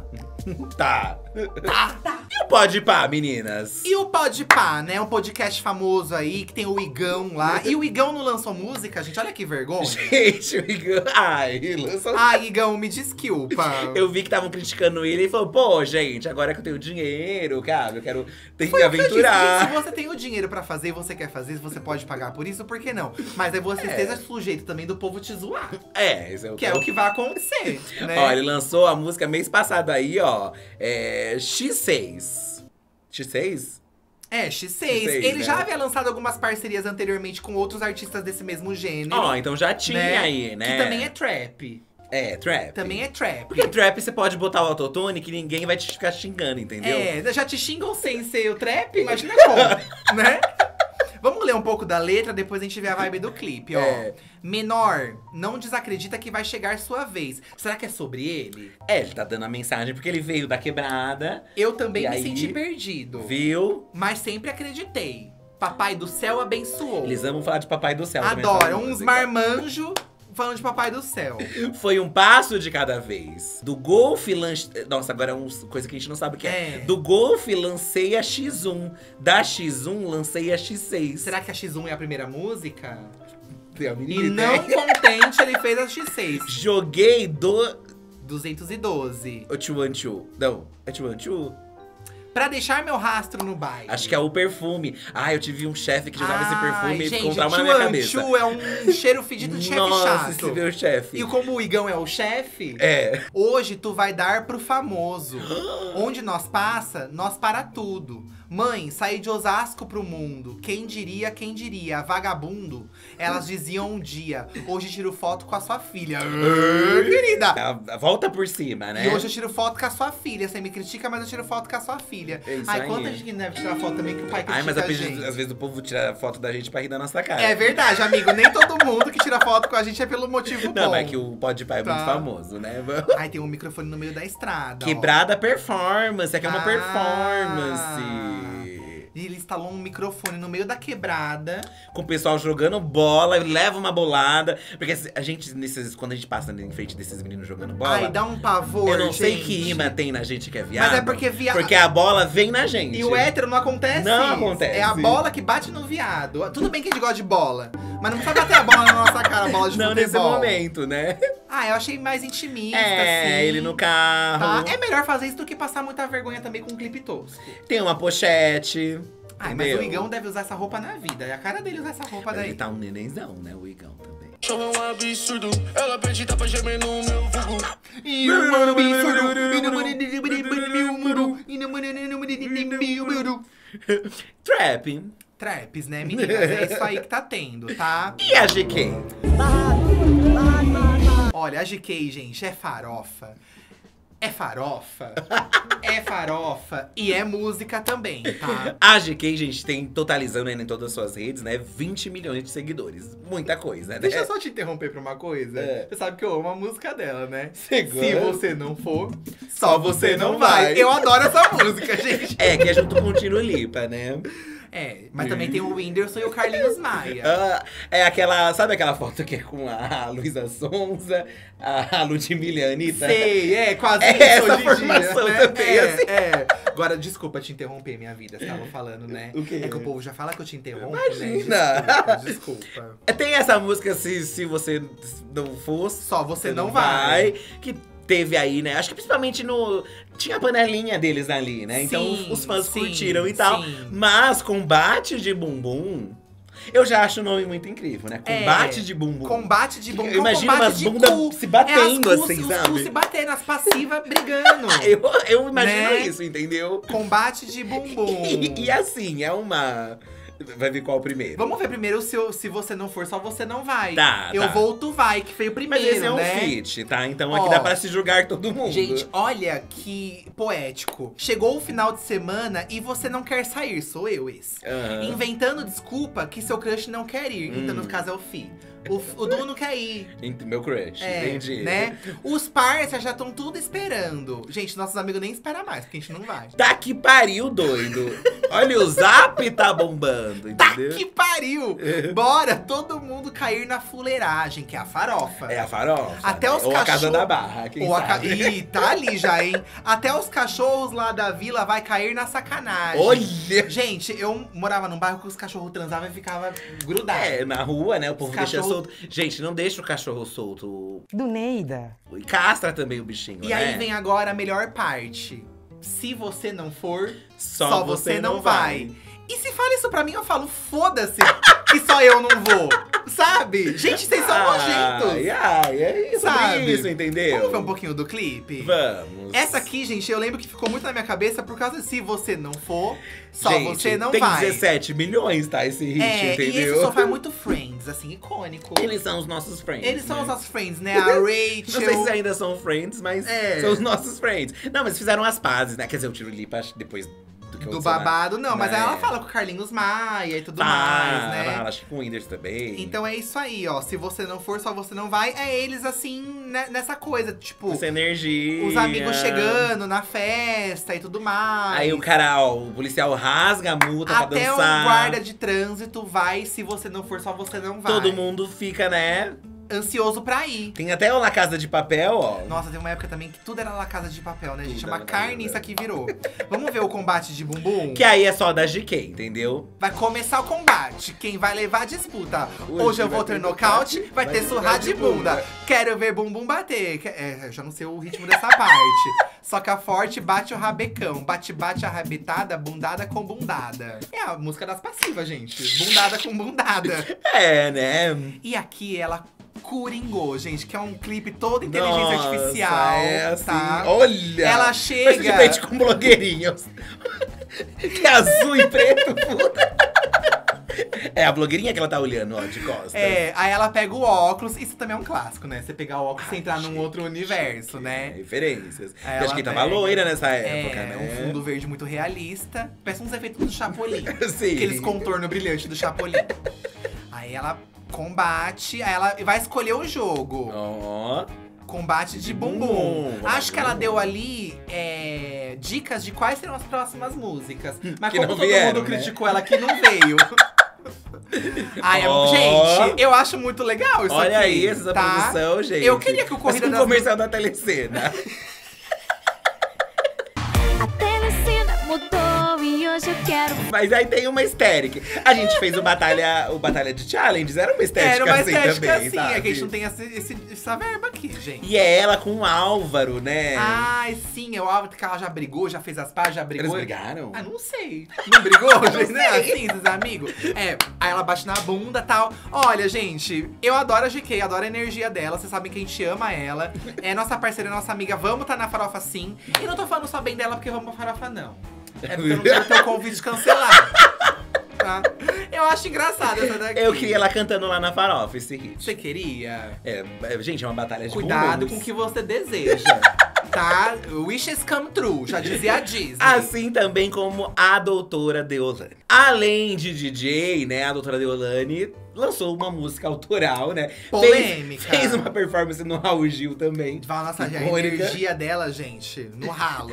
Tá. Tá. E o Pode Pá, meninas? E o Podpah, né? Um podcast famoso aí, que tem o Igão lá. E o Igão não lançou música, gente? Olha que vergonha. Gente, o Igão. Ai, lançou. Ai, Igão, me desculpa. Eu vi que estavam criticando ele e falou: pô, gente, agora que eu tenho dinheiro, cara, eu quero ter que Foi me o que eu disse, aventurar. gente, se você tem o dinheiro pra fazer e você quer fazer, você pode pagar por isso, por que não? Mas aí você esteja sujeito também do povo te zoar. É, isso é o Que é o que vai acontecer, né? Ó, ele lançou a música mês passado aí, ó. É. X seis. X seis? É, X seis. X seis, Ele né? já havia lançado algumas parcerias anteriormente com outros artistas desse mesmo gênero. Ó, então já tinha né? aí, né? Que também é trap. É, trap. Também é trap. Porque trap você pode botar o autotune que ninguém vai te ficar xingando, entendeu? É, já te xingam sem ser o trap? Imagina como, né? Vamos ler um pouco da letra, depois a gente vê a vibe do clipe, ó. É. Menor, não desacredita que vai chegar sua vez. Será que é sobre ele? É, ele tá dando a mensagem porque ele veio da quebrada, Eu também E me aí? senti perdido. viu? Mas sempre acreditei. Papai do céu abençoou. Eles amam falar de Papai do Céu também nessa Adoram uns música. marmanjos falando de Papai do céu. Foi um passo de cada vez. Do Golf lanche... Nossa, agora é uma coisa que a gente não sabe o que é. É. Do Golf lancei a X um. Da X um lancei a X seis. Será que a X um é a primeira música? Tem a E menina não ideia? contente, ele fez a X seis. Joguei do... duzentos e doze. O two one two. Não, é two one two? Pra deixar meu rastro no baile. Acho que é o perfume. Ah, eu tive um chefe que usava esse perfume e gente, ficou um trauma o na minha Chuan cabeça. Chu é um cheiro fedido de chefe Nossa, chato. esse meu chefe. E como o Igão é o chefe, É. hoje tu vai dar pro famoso. Onde nós passa, nós para tudo. Mãe, saí de Osasco pro mundo. Quem diria, quem diria? Vagabundo. Elas diziam um dia. Hoje tiro foto com a sua filha. Ah, querida. A- a Volta por cima, né? E hoje eu tiro foto com a sua filha. Você me critica, mas eu tiro foto com a sua filha. É isso Ai, aí. quanta gente que deve tirar foto também que o pai critica Ai, mas a a gente. às vezes o povo tira foto da gente pra rir da nossa cara. É verdade, amigo. Nem todo mundo que tira foto com a gente é pelo motivo bom. Não, mas é que o Podpah é Tá. muito famoso, né? Ai, tem um microfone no meio da estrada. ó. Quebrada performance, é que é uma Ah. performance. E ele instalou um microfone no meio da quebrada. Com o pessoal jogando bola, leva uma bolada. Porque a gente, nesses, quando a gente passa em frente desses meninos jogando bola… Ai, dá um pavor, eu não sei gente. que imã tem na gente que é viado. Mas é porque via- Porque a bola vem na gente. E o hétero não acontece Não isso. acontece. É a bola que bate no viado. Tudo bem que a gente gosta de bola. Mas não precisa bater a bola na nossa cara, a bola de Não nesse futebol. momento, né? Ah, eu achei mais intimista, É, assim. ele no carro. Tá? É melhor fazer isso do que passar muita vergonha também com um clipe tosco. Tem uma pochete. Ai, mas entendeu? o Igão deve usar essa roupa na vida. É a cara dele usar essa roupa Mas daí. ele tá um nenenzão, né? O Igão também. Show é um absurdo, ela pede tá pra gemer no meu vulgo. E o mano absurdo, e no mano e no mano Trap. Traps, né, meninas? É isso aí que tá tendo, tá? E a G K? Olha, a G K, gente, é farofa. É farofa. É farofa. E é música também, tá? A G K, gente, tem totalizando aí em todas as suas redes, né? vinte milhões de seguidores. Muita coisa, né? Deixa eu só te interromper pra uma coisa. É. Você sabe que eu amo a música dela, né? Você Se gosta? você não for, só você não vai. Eu adoro essa música, gente. É, que é junto com o Tiro Lipa, né? É, mas também tem o Whindersson e o Carlinhos Maia. Ah, é aquela, sabe aquela foto que é com a Luísa Sonza, a Ludmilla e a Anitta? Sei, é, quase É isso essa hoje em formação dia, né? também, é, assim. é. Agora, desculpa te interromper, minha vida, você tava falando, né? O quê? É que o povo já fala que eu te interrompo, Imagina. né? Desculpa, desculpa. Tem essa música, se, se você não fosse, Só você não vai. que teve aí, né? Acho que principalmente no… Tinha a panelinha deles ali, né? Então Sim, os fãs sim, curtiram e tal. sim. Mas Combate de Bumbum… Eu já acho o nome muito incrível, né? Combate É, de Bumbum. Combate de bumbum. Imagina combate umas de bundas cu. se batendo é as cus, assim, os sabe? cus se batendo, as passivas brigando. Eu, eu imagino Né? isso, entendeu? Combate de bumbum. E, e assim, é uma… Vai vir qual primeiro? Vamos ver primeiro se, eu- se você não for, só você não vai. Tá, Eu tá. vou, tu vai, que foi o Mas primeiro, esse é um né? feat, tá? Então aqui Ó, dá pra se julgar todo mundo. Gente, olha que poético. Chegou o final de semana e você não quer sair, sou eu esse. Aham. Inventando desculpa que seu crush não quer ir. Então, Hum. no caso, é o Fi. O, o Du não quer ir. Ent- Meu crush, É, entendi. né? Os parceiros já estão tudo esperando. Gente, nossos amigos nem esperam mais, porque a gente não vai. Tá que pariu, doido. Olha, o Zap tá bombando, Tá entendeu? que pariu! Bora todo mundo cair na fuleiragem, que é a farofa. É a farofa. Até né? os Ou a Casa cachorro- da Barra, quem Ou a ca... sabe. Ih, tá ali já, hein? Até os cachorros lá da vila vai cair na sacanagem. Olha! Gente, eu morava num bairro que os cachorros transavam e ficava grudado. É, na rua, né? O povo Os deixa cachorro- solto. Gente, não deixa o cachorro solto. Do Neida. E castra também o bichinho, E né? aí vem agora a melhor parte. Se você não for, Só só, você você não não vai. vai. E se fala isso pra mim, eu falo, foda-se, que só eu não vou. Sabe? Gente, vocês são nojentos. Ai, ai, é isso, Sabe? é isso, entendeu? Vamos ver um pouquinho do clipe? Vamos. Essa aqui, gente, eu lembro que ficou muito na minha cabeça por causa de se você não for, só Gente, você não tem vai. dezessete milhões, tá? Esse hit, É, entendeu? e esse sofá é muito Friends, assim, icônico. Eles são os nossos friends. Eles são né? os nossos friends, né? A Rachel. Não sei se ainda são friends, mas É. são os nossos friends. Não, mas fizeram as pazes, né? Quer dizer, o Tiro Lipa depois do que Do aconteceu na- babado, não, mas na- aí ela fala com o Carlinhos Maia e tudo Tá, mais, né? ela acho que com o Whindersson também. Então é isso aí, ó. Se você não for, só você não vai. É eles, assim, né, nessa coisa, tipo… Essa energia. Os amigos chegando na festa e tudo mais. Aí o cara, ó, o policial rasga a multa pra Até o dançar. guarda de trânsito vai, se você não for, só você não vai. Todo mundo fica, né? Ansioso pra ir. Tem até o La Casa de Papel, ó. Nossa, tem uma época também que tudo era La Casa de Papel, né, gente? Tudo É uma era La Casa de carne isso Papel. aqui virou. Vamos ver o combate de bumbum? Que aí é só da G K, entendeu? Vai começar o combate. Quem vai levar a disputa? Hoje Hoje eu vai vou ter ter nocaute, nocaute, vai vai ter ter surrar de bunda. bunda. Quero ver bumbum bater. Que- É, eu já não sei o ritmo dessa parte. Soca forte, bate o rabecão. Bate, bate a rabetada, bundada com bundada. É a música das passivas, gente. Bundada com bundada. É, né? E aqui ela coringou, gente, que é um clipe todo inteligência Nossa, artificial, é assim, tá? olha! Ela Parece chega… de pente com blogueirinhos. Que é azul e preto, puta. É a blogueirinha que ela tá olhando, ó, de costas. É, aí ela pega o óculos, isso também é um clássico, né? Você pegar o óculos e entrar num outro universo, né? Referências. Aí Eu acho ela que tava pega- loira nessa época, É, né? um fundo verde muito realista. Parece uns efeitos do Chapolin. Sim. Aqueles contorno brilhante do Chapolin. Aí ela combate, aí ela vai escolher o jogo. Ó. Combate de bumbum. bumbum. Acho que ela deu ali é, dicas de quais serão as próximas músicas. Mas Que como não todo vieram, mundo né? criticou ela que não veio. Ai, Ó. gente, eu acho muito legal isso Olha aqui, aí essa tá? produção, gente. Eu queria que o Parece Corrida um das comercial da Telecena. A telecena mudou e hoje eu quero. Mas aí tem uma estética. A gente fez o Batalha, o Batalha de Challenges, era uma estética Era uma assim estética também, assim, sabe? é que a gente não tem essa, esse- essa verba aqui, gente. E é ela com o Álvaro, né? Ai, sim, eu acho que ela já brigou, já fez as pazes, já brigou. Eles brigaram? Ah, não sei. Não brigou, gente? Não é assim, esses amigos? É, aí ela bate na bunda e tal. Olha, gente, eu adoro a G K, adoro a energia dela. Vocês sabem que a gente ama ela. É nossa parceira, nossa amiga. Vamos tá na farofa sim. E não tô falando só bem dela porque vamos pra farofa, não. É porque eu não quero ter o convite cancelado. Tá? Eu acho engraçada essa daqui. Eu queria ela cantando lá na farofa, esse hit. Você queria? É, é, gente, é uma batalha de Cuidado bumbums. com o que você deseja. Tá? Wishes come true, já dizia a Disney. Assim também como a doutora Deolane. Além de D J, né, a doutora Deolane lançou uma música autoral, né? Polêmica. Fez, fez uma performance no Raul Gil também. Vai nossa, a Icônica. energia dela, gente, no ralo.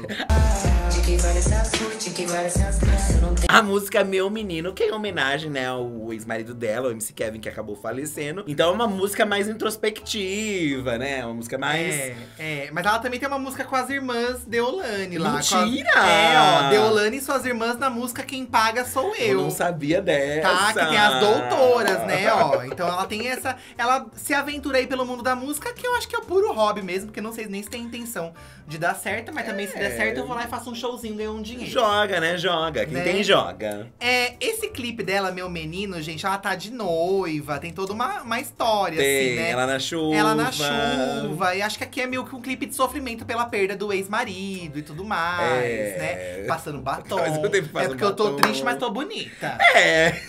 A música Meu Menino, que é em homenagem, né, ao ex-marido dela, o M C Kevin, que acabou falecendo. Então é uma música mais introspectiva, né? Uma música mais… É, é, mas ela também tem uma música com as irmãs Deolane lá. Mentira! Com as- é, ó, Deolane e suas irmãs na música Quem Paga Sou Eu. Eu não sabia dessa. Tá, que tem as doutoras, né, ó. Então ela tem essa… Ela se aventura aí pelo mundo da música, que eu acho que é puro hobby mesmo, porque não sei nem se tem intenção de dar certo, mas também se der certo eu vou lá e faço um showzinho, ganho um dinheiro. Joga, né? Joga. Quem Né? tem, joga. É, esse clipe dela, Meu Menino, gente, ela tá de noiva, tem toda uma, uma história, Tem, assim, né? ela na chuva. Ela na chuva, e acho que aqui é meio que um clipe de sofrimento pela perda do ex-marido e tudo mais, É. né? Passando batom. Mas eu devo passar é porque eu tô batom. triste, mas tô bonita. É.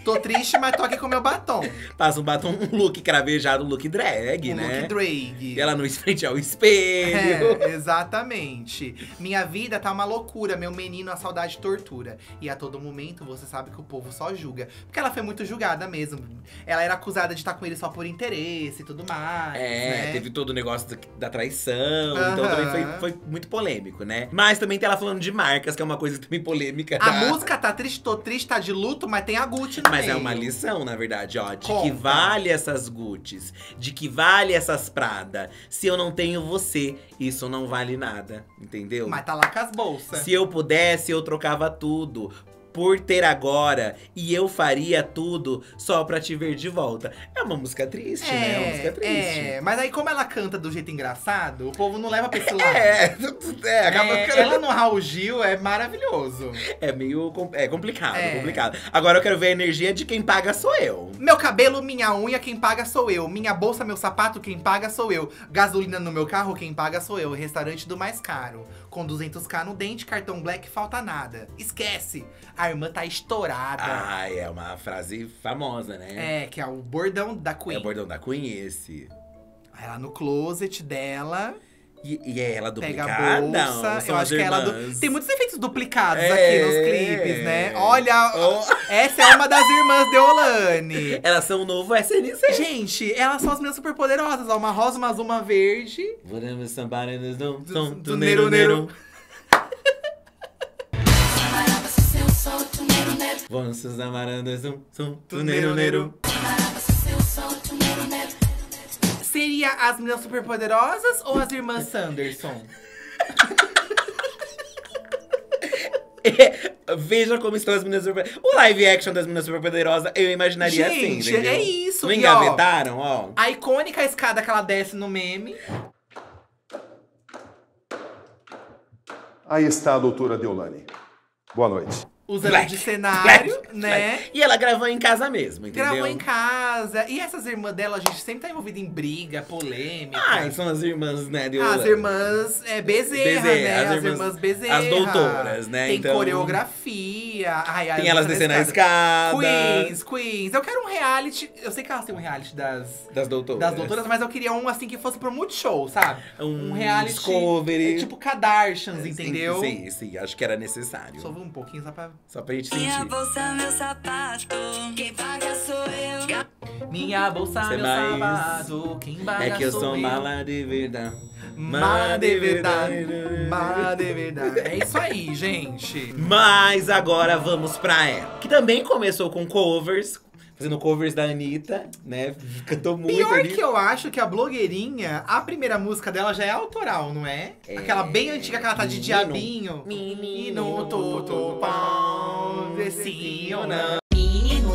Tô triste, mas tô aqui com meu batom. Passa um batom, um look cravejado, um look drag, Um né? look drag. E ela não frente ao espelho. É, exatamente. Minha vida tá uma loucura, meu menino, a saudade tortura. E a todo momento você sabe que o povo só julga. Porque ela foi muito julgada mesmo. Ela era acusada de estar com ele só por interesse e tudo mais. É, né? teve todo o negócio da, da traição. Aham. Então também foi, foi muito polêmico, né? Mas também tem ela falando de marcas, que é uma coisa também polêmica. A tá? música tá triste, tô triste, tá de luto, mas tem a Gucci no Mas meio. é uma lição, na verdade, ó. De Conta. que vale essas Guccis, de que vale essas Prada. Se eu não tenho você, isso não vale nada, entendeu? Mas tá lá com as bolsas. Se eu pudesse, eu trocava tudo por ter agora, e eu faria tudo só pra te ver de volta. É uma música triste, né? É uma música triste. É, mas aí como ela canta do jeito engraçado, o povo não leva pra esse lado. É, é, acaba É, ficando- ela no Raul Gil é maravilhoso. É meio com- é complicado, É. complicado. Agora eu quero ver a energia de quem paga sou eu. Meu cabelo, minha unha, quem paga sou eu. Minha bolsa, meu sapato, quem paga sou eu. Gasolina no meu carro, quem paga sou eu. Restaurante do mais caro. Com duzentos k no dente, cartão black, falta nada. Esquece, a irmã tá estourada. Ah, é uma frase famosa, né? É, que é o bordão da Queen. É o bordão da Queen esse. Aí lá no closet dela, E, e é ela pega duplicada? a ou bolsa. são Eu as acho que ela… Du... irmãs? Tem muitos efeitos duplicados É. aqui nos clipes, né? Olha, Oh. essa é uma das irmãs Deolane. Elas são o novo S N C. Gente, elas são as meninas super poderosas. Ó, uma rosa, uma azul, uma verde. Whatever somebody does, don't- don't- Do do Nero nero, Nero. nero. Vamos os amarandas, um, um, do nero, nero. Seria as meninas super poderosas ou as irmãs Sanderson? Veja como estão as meninas super… O live action das meninas super poderosas, eu imaginaria assim, Gente, entendeu? é isso, Não e ó, engavetaram, ó. A icônica escada que ela desce no meme. Aí está a doutora Deolane. Boa noite. Usando Black, de cenário, black, né? black. E ela gravou em casa mesmo, entendeu? Gravou em casa. E essas irmãs dela, a gente sempre tá envolvida em briga, polêmica. Ah, são as irmãs, né, de As irmãs é, Bezerra, Bezerra, né? as As, irmãs- irmãs Bezerra. as doutoras, né? Tem Então- coreografia. Ai, ai, Tem elas descendo a escada. Queens, Queens. Eu quero um reality. Eu sei que elas têm um reality das, Das doutoras. das doutoras, mas eu queria um assim que fosse pro Multishow, sabe? Um reality. Discovery. é, tipo Kardashians, Sim, entendeu? Sim, sim, acho que era necessário. Só um pouquinho só pra. Só pra gente Minha sentir. bolsa, meu sapato, quem paga sou eu. Minha bolsa, Cê meu mais- sapato, quem paga É que eu sou sou mala de verdade. Mala de verdade, mala de verdade. É isso aí, gente. Mas agora vamos pra ela. Que também começou com covers. Fazendo covers da Anitta, né? Cantou muito Pior ali. que eu acho que a blogueirinha, a primeira música dela já é autoral, não é? É. Aquela bem antiga que ela tá de Menino. diabinho. Menino, tudo pão, sim ou não. Menino,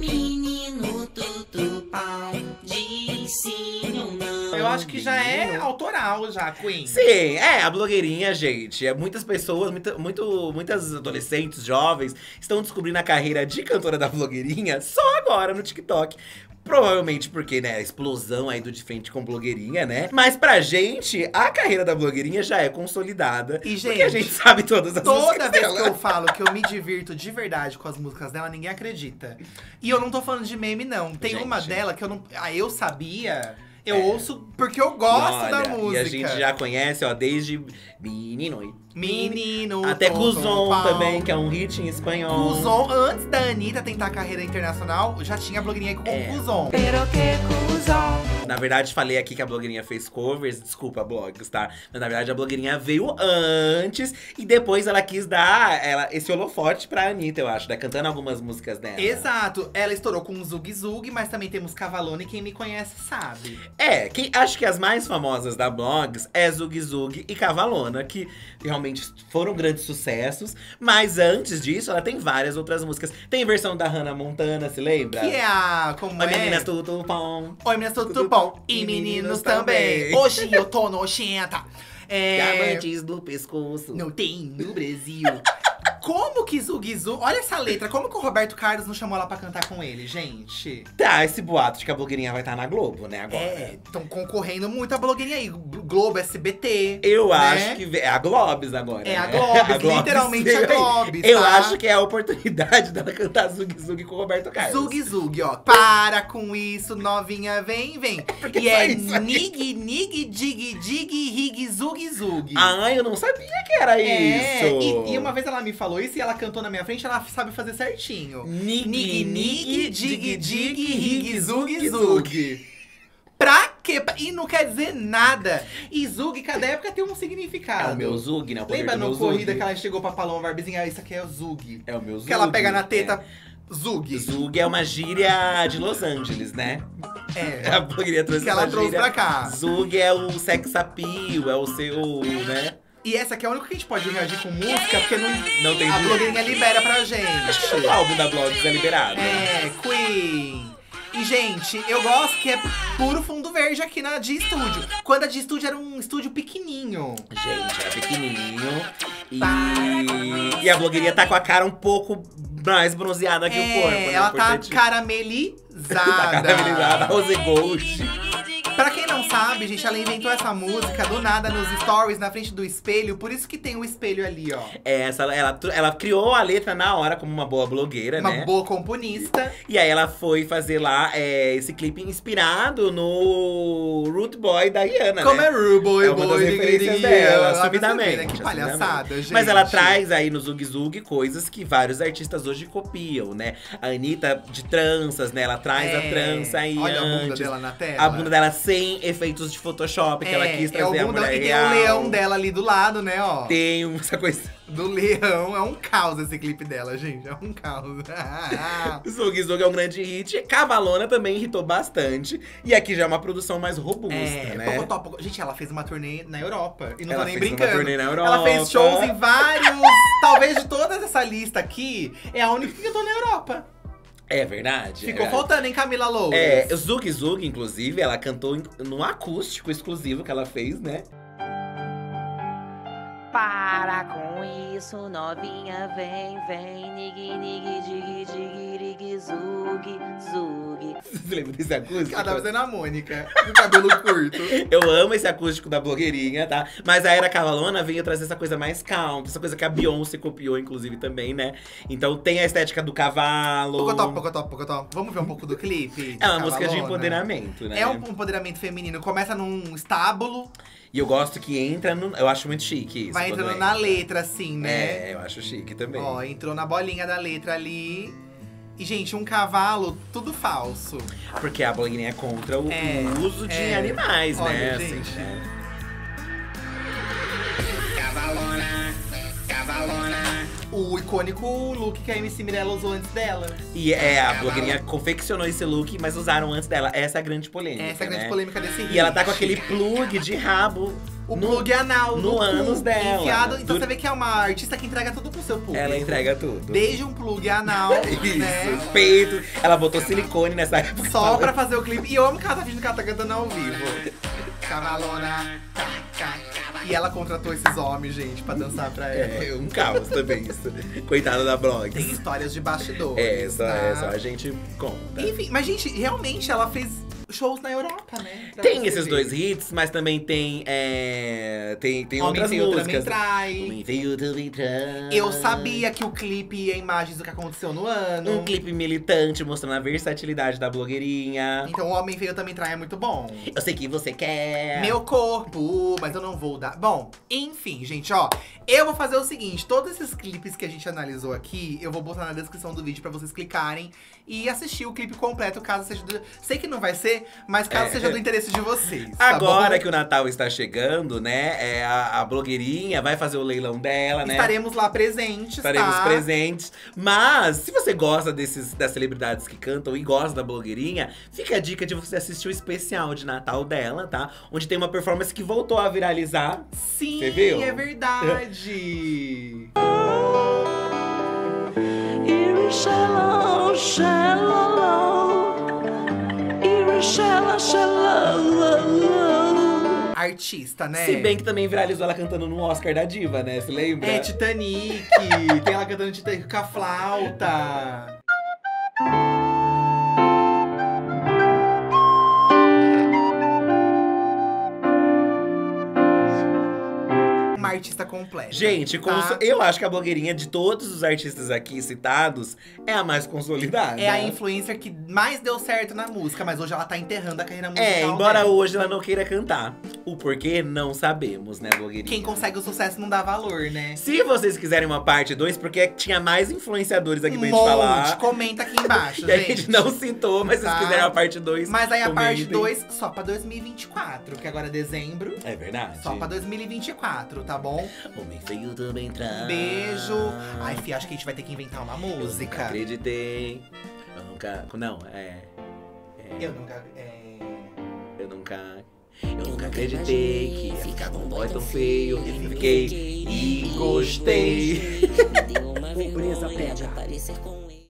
menino, tudo pau, diz sim ou não. Eu acho que já é autoral, já, Queen. Sim, é, a blogueirinha, gente. É, muitas pessoas, muita, muito, muitas adolescentes, jovens, estão descobrindo a carreira de cantora da blogueirinha só agora no TikTok. Provavelmente porque, né, a explosão aí do De Frente com blogueirinha, né? Mas pra gente, a carreira da blogueirinha já é consolidada. E, porque a gente, gente sabe todas as Toda músicas vez dela. que eu falo que eu me divirto de verdade com as músicas dela, ninguém acredita. E eu não tô falando de meme, não. Tem Gente. uma dela que eu não. Ah, eu sabia. Eu ouço porque eu gosto Olha, da música. E a gente já conhece, ó, desde Menino. Menino. Até tom, Cuzon tom, pau. também, que é um hit em espanhol. Cuzon, antes da Anitta tentar a carreira internacional, já tinha a blogueirinha com É. Cuzon. Pero que cuzão. Na verdade, falei aqui que a blogueirinha fez covers, desculpa, blogs, tá? Mas na verdade a blogueirinha veio antes e depois ela quis dar ela, esse holofote pra Anitta, eu acho, né? Cantando algumas músicas dela. Exato. Ela estourou com Zug Zug, mas também temos Cavalone, quem me conhece sabe. É, quem, acho que as mais famosas da blogs é Zug Zug e Cavalona, que realmente foram grandes sucessos. Mas antes disso, ela tem várias outras músicas. Tem versão da Hannah Montana, se lembra? Que é a… Como Oi, é? meninas, tudo bom. Oi, meninas, tudo bom? E meninos também. Hoje eu tô nojenta. É… Diamantes do pescoço. Não tem no Brasil. Como que Zug Zug… Olha essa letra. Como que o Roberto Carlos não chamou ela pra cantar com ele, gente? Tá, esse boato de que a blogueirinha vai estar na Globo, né, agora. É, estão concorrendo muito a blogueirinha aí. Globo, S B T. Eu né? acho que é a Globes agora. É a né? Globes, literalmente a Globes, Eu tá? acho que é a oportunidade dela cantar Zug Zug com o Roberto Carlos. Zug Zug, ó. Para com isso, novinha, vem, vem. Porque E só é isso aí. nig, nig, dig, dig, rig, zug, zug. Ah, eu não sabia que era É, isso. E, e uma vez ela me falou isso e ela cantou na minha frente, ela sabe fazer certinho. Nig, Nig, nig, dig, dig, rig, zug, zug. zug. Pra quê? E não quer dizer nada. E Zug, cada época tem um significado. É o meu Zug, né? O poder Lembra do no meu Corrida Zug. que ela chegou pra Paloma Barbizinha? Ah, isso aqui é o Zug. É o meu Zug. Que ela pega na teta, Zug. Zug é uma gíria de Los Angeles, né? É. A blogueirinha trouxe Que ela essa trouxe gíria. pra cá. Zug é o sex appeal, é o seu, né? E essa aqui é a única que a gente pode reagir com música, porque não, Não tem a direito. blogueirinha libera pra gente. Acho que todo o álbum da Blogs é liberado. É, Queen. E, gente, eu gosto que é puro fundo verde aqui na de estúdio. Quando a de estúdio era um estúdio pequenininho. Gente, era pequenininho. E, e a blogueirinha tá com a cara um pouco mais bronzeada que É, o corpo, né? ela tá Importante- caramelizada. Tá caramelizada, rose gold. Pra quem não sabe, gente, ela inventou essa música do nada nos stories, na frente do espelho. Por isso que tem o espelho ali, ó. É, essa, ela, tr- ela criou a letra na hora como uma boa blogueira, Uma né? boa componista. E aí ela foi fazer lá é, esse clipe inspirado no Root Boy da Rihanna, Como né? é Rude Boy, É uma das Boy, referências digiri, dela, ela vai subidamente, saber, né? Que palhaçada, subidamente. gente. Mas ela traz aí no Zug Zug coisas que vários artistas hoje copiam, né? A Anitta de tranças, né? Ela traz É, a trança aí olha a bunda antes. dela na tela. A bunda dela sem efeitos de Photoshop, que ela quis é trazer o a bundão, mulher e tem real. o leão dela ali do lado, né, ó. Tem um- essa coisa. Do leão. É um caos esse clipe dela, gente. É um caos. Zug Zug é um grande hit. Cavalona também irritou bastante. E aqui já é uma produção mais robusta, É, né? Pocotó, Pocotó. Gente, ela fez uma turnê na Europa. E não Ela tô nem fez uma brincando. turnê na Europa. Ela fez shows em vários. Talvez de toda essa lista aqui, é a única que eu tô na Europa. É verdade. Ficou é. faltando, hein, Camila Loures? É, Zug Zug, inclusive, ela cantou em- num acústico exclusivo que ela fez, né? Para com isso, novinha, vem, vem, nig, nig, dig, dig, rig, zug, zug. Você lembra desse acústico? Ela tava sendo a Mônica, com o cabelo curto. Eu amo esse acústico da blogueirinha, tá? Mas a Era Cavalona veio trazer essa coisa mais country, essa coisa que a Beyoncé copiou, inclusive, também, né? Então tem a estética do cavalo. Pocotó, Pocotó, Pocotó. Vamos ver um pouco do clipe? É uma de música de Cavalona? empoderamento, né? É um empoderamento feminino. Começa num estábulo, E eu gosto que entra no… Eu acho muito chique isso. vai quando entrando entra. na letra, assim, né? É, eu acho chique também. Ó, entrou na bolinha da letra ali. E, gente, um cavalo, tudo falso. Porque a blogueirinha é contra o É, uso de é. animais, Olha, né? gente. Assim, né? Cavalona, cavalona. O icônico look que a M C Mirella usou antes dela. E é, a blogueirinha confeccionou esse look, mas usaram antes dela. Essa é a grande polêmica, Essa é a grande né? polêmica desse E ela tá com hit. aquele plug de rabo. O no- plug anal no cu, ânus dela. enfiado. Então Do- você vê que é uma artista que entrega tudo pro seu público. Ela entrega tudo. Desde um plug anal, Isso, né? peito. Ela botou silicone nessa época. Só pra fazer o clipe. E eu amo que ela tá fingindo que ela tá cantando ao vivo. Cavalona. Tá, tá. E ela contratou esses homens, gente, pra dançar pra ela. É um caos também isso. Coitada da blog. Tem histórias de bastidores. É, só, tá? é, só a gente conta. Enfim, mas, gente, realmente ela fez shows na Europa, né? Pra Tem você esses ver. dois hits, mas também tem. É, tem, tem Homem outras Feio músicas. Também Trai. Homem Feio Também Trai. Eu sabia que o clipe ia imagens do que aconteceu no ano. Um clipe militante mostrando a versatilidade da blogueirinha. Então o Homem Feio Também Trai é muito bom. Eu sei que você quer. Meu corpo, mas eu não vou dar. Bom, enfim, gente, ó. Eu vou fazer o seguinte: todos esses clipes que a gente analisou aqui, eu vou botar na descrição do vídeo pra vocês clicarem e assistir o clipe completo, caso seja do… Sei que não vai ser, mas caso É. seja do interesse de vocês. tá Agora bom? que o Natal está chegando, né? É, a, a blogueirinha vai fazer o leilão dela, né? Estaremos lá presentes, Estaremos tá? presentes. Mas, se você gosta desses, das celebridades que cantam e gosta da blogueirinha, fica a dica de você assistir o especial de Natal dela, tá? Onde tem uma performance que voltou a viralizar. Sim, Você viu? é verdade. Irishella, shella, Irishella, shella. Artista, né? Se bem que também viralizou ela cantando no Oscar da Diva, né? Você lembra? É, Titanic. Tem ela cantando Titanic com a flauta. artista completa. Gente, tá? conso- eu acho que a blogueirinha de todos os artistas aqui citados é a mais consolidada. É a influencer que mais deu certo na música, mas hoje ela tá enterrando a carreira musical É, embora dela. hoje ela não queira cantar. O porquê, não sabemos, né, blogueirinha? Quem consegue o sucesso não dá valor, né? Se vocês quiserem uma parte dois, porque tinha mais influenciadores aqui pra Um gente falar. monte, comenta aqui embaixo, Que a gente. gente não citou, mas se Tá? vocês quiserem a parte dois, Mas aí a parte comentem. dois só pra dois mil e vinte e quatro, que agora é dezembro. É verdade. Só pra dois mil e vinte e quatro, tá bom? Homem feio também traz. Um beijo. Ai, fi, acho que a gente vai ter que inventar uma Eu nunca música. acreditei. Eu nunca. Não, é. é Eu nunca. É... Eu nunca. Eu nunca acreditei que ia ficar com um boy tão feio. Eu fiquei e gostei. Pobreza pega.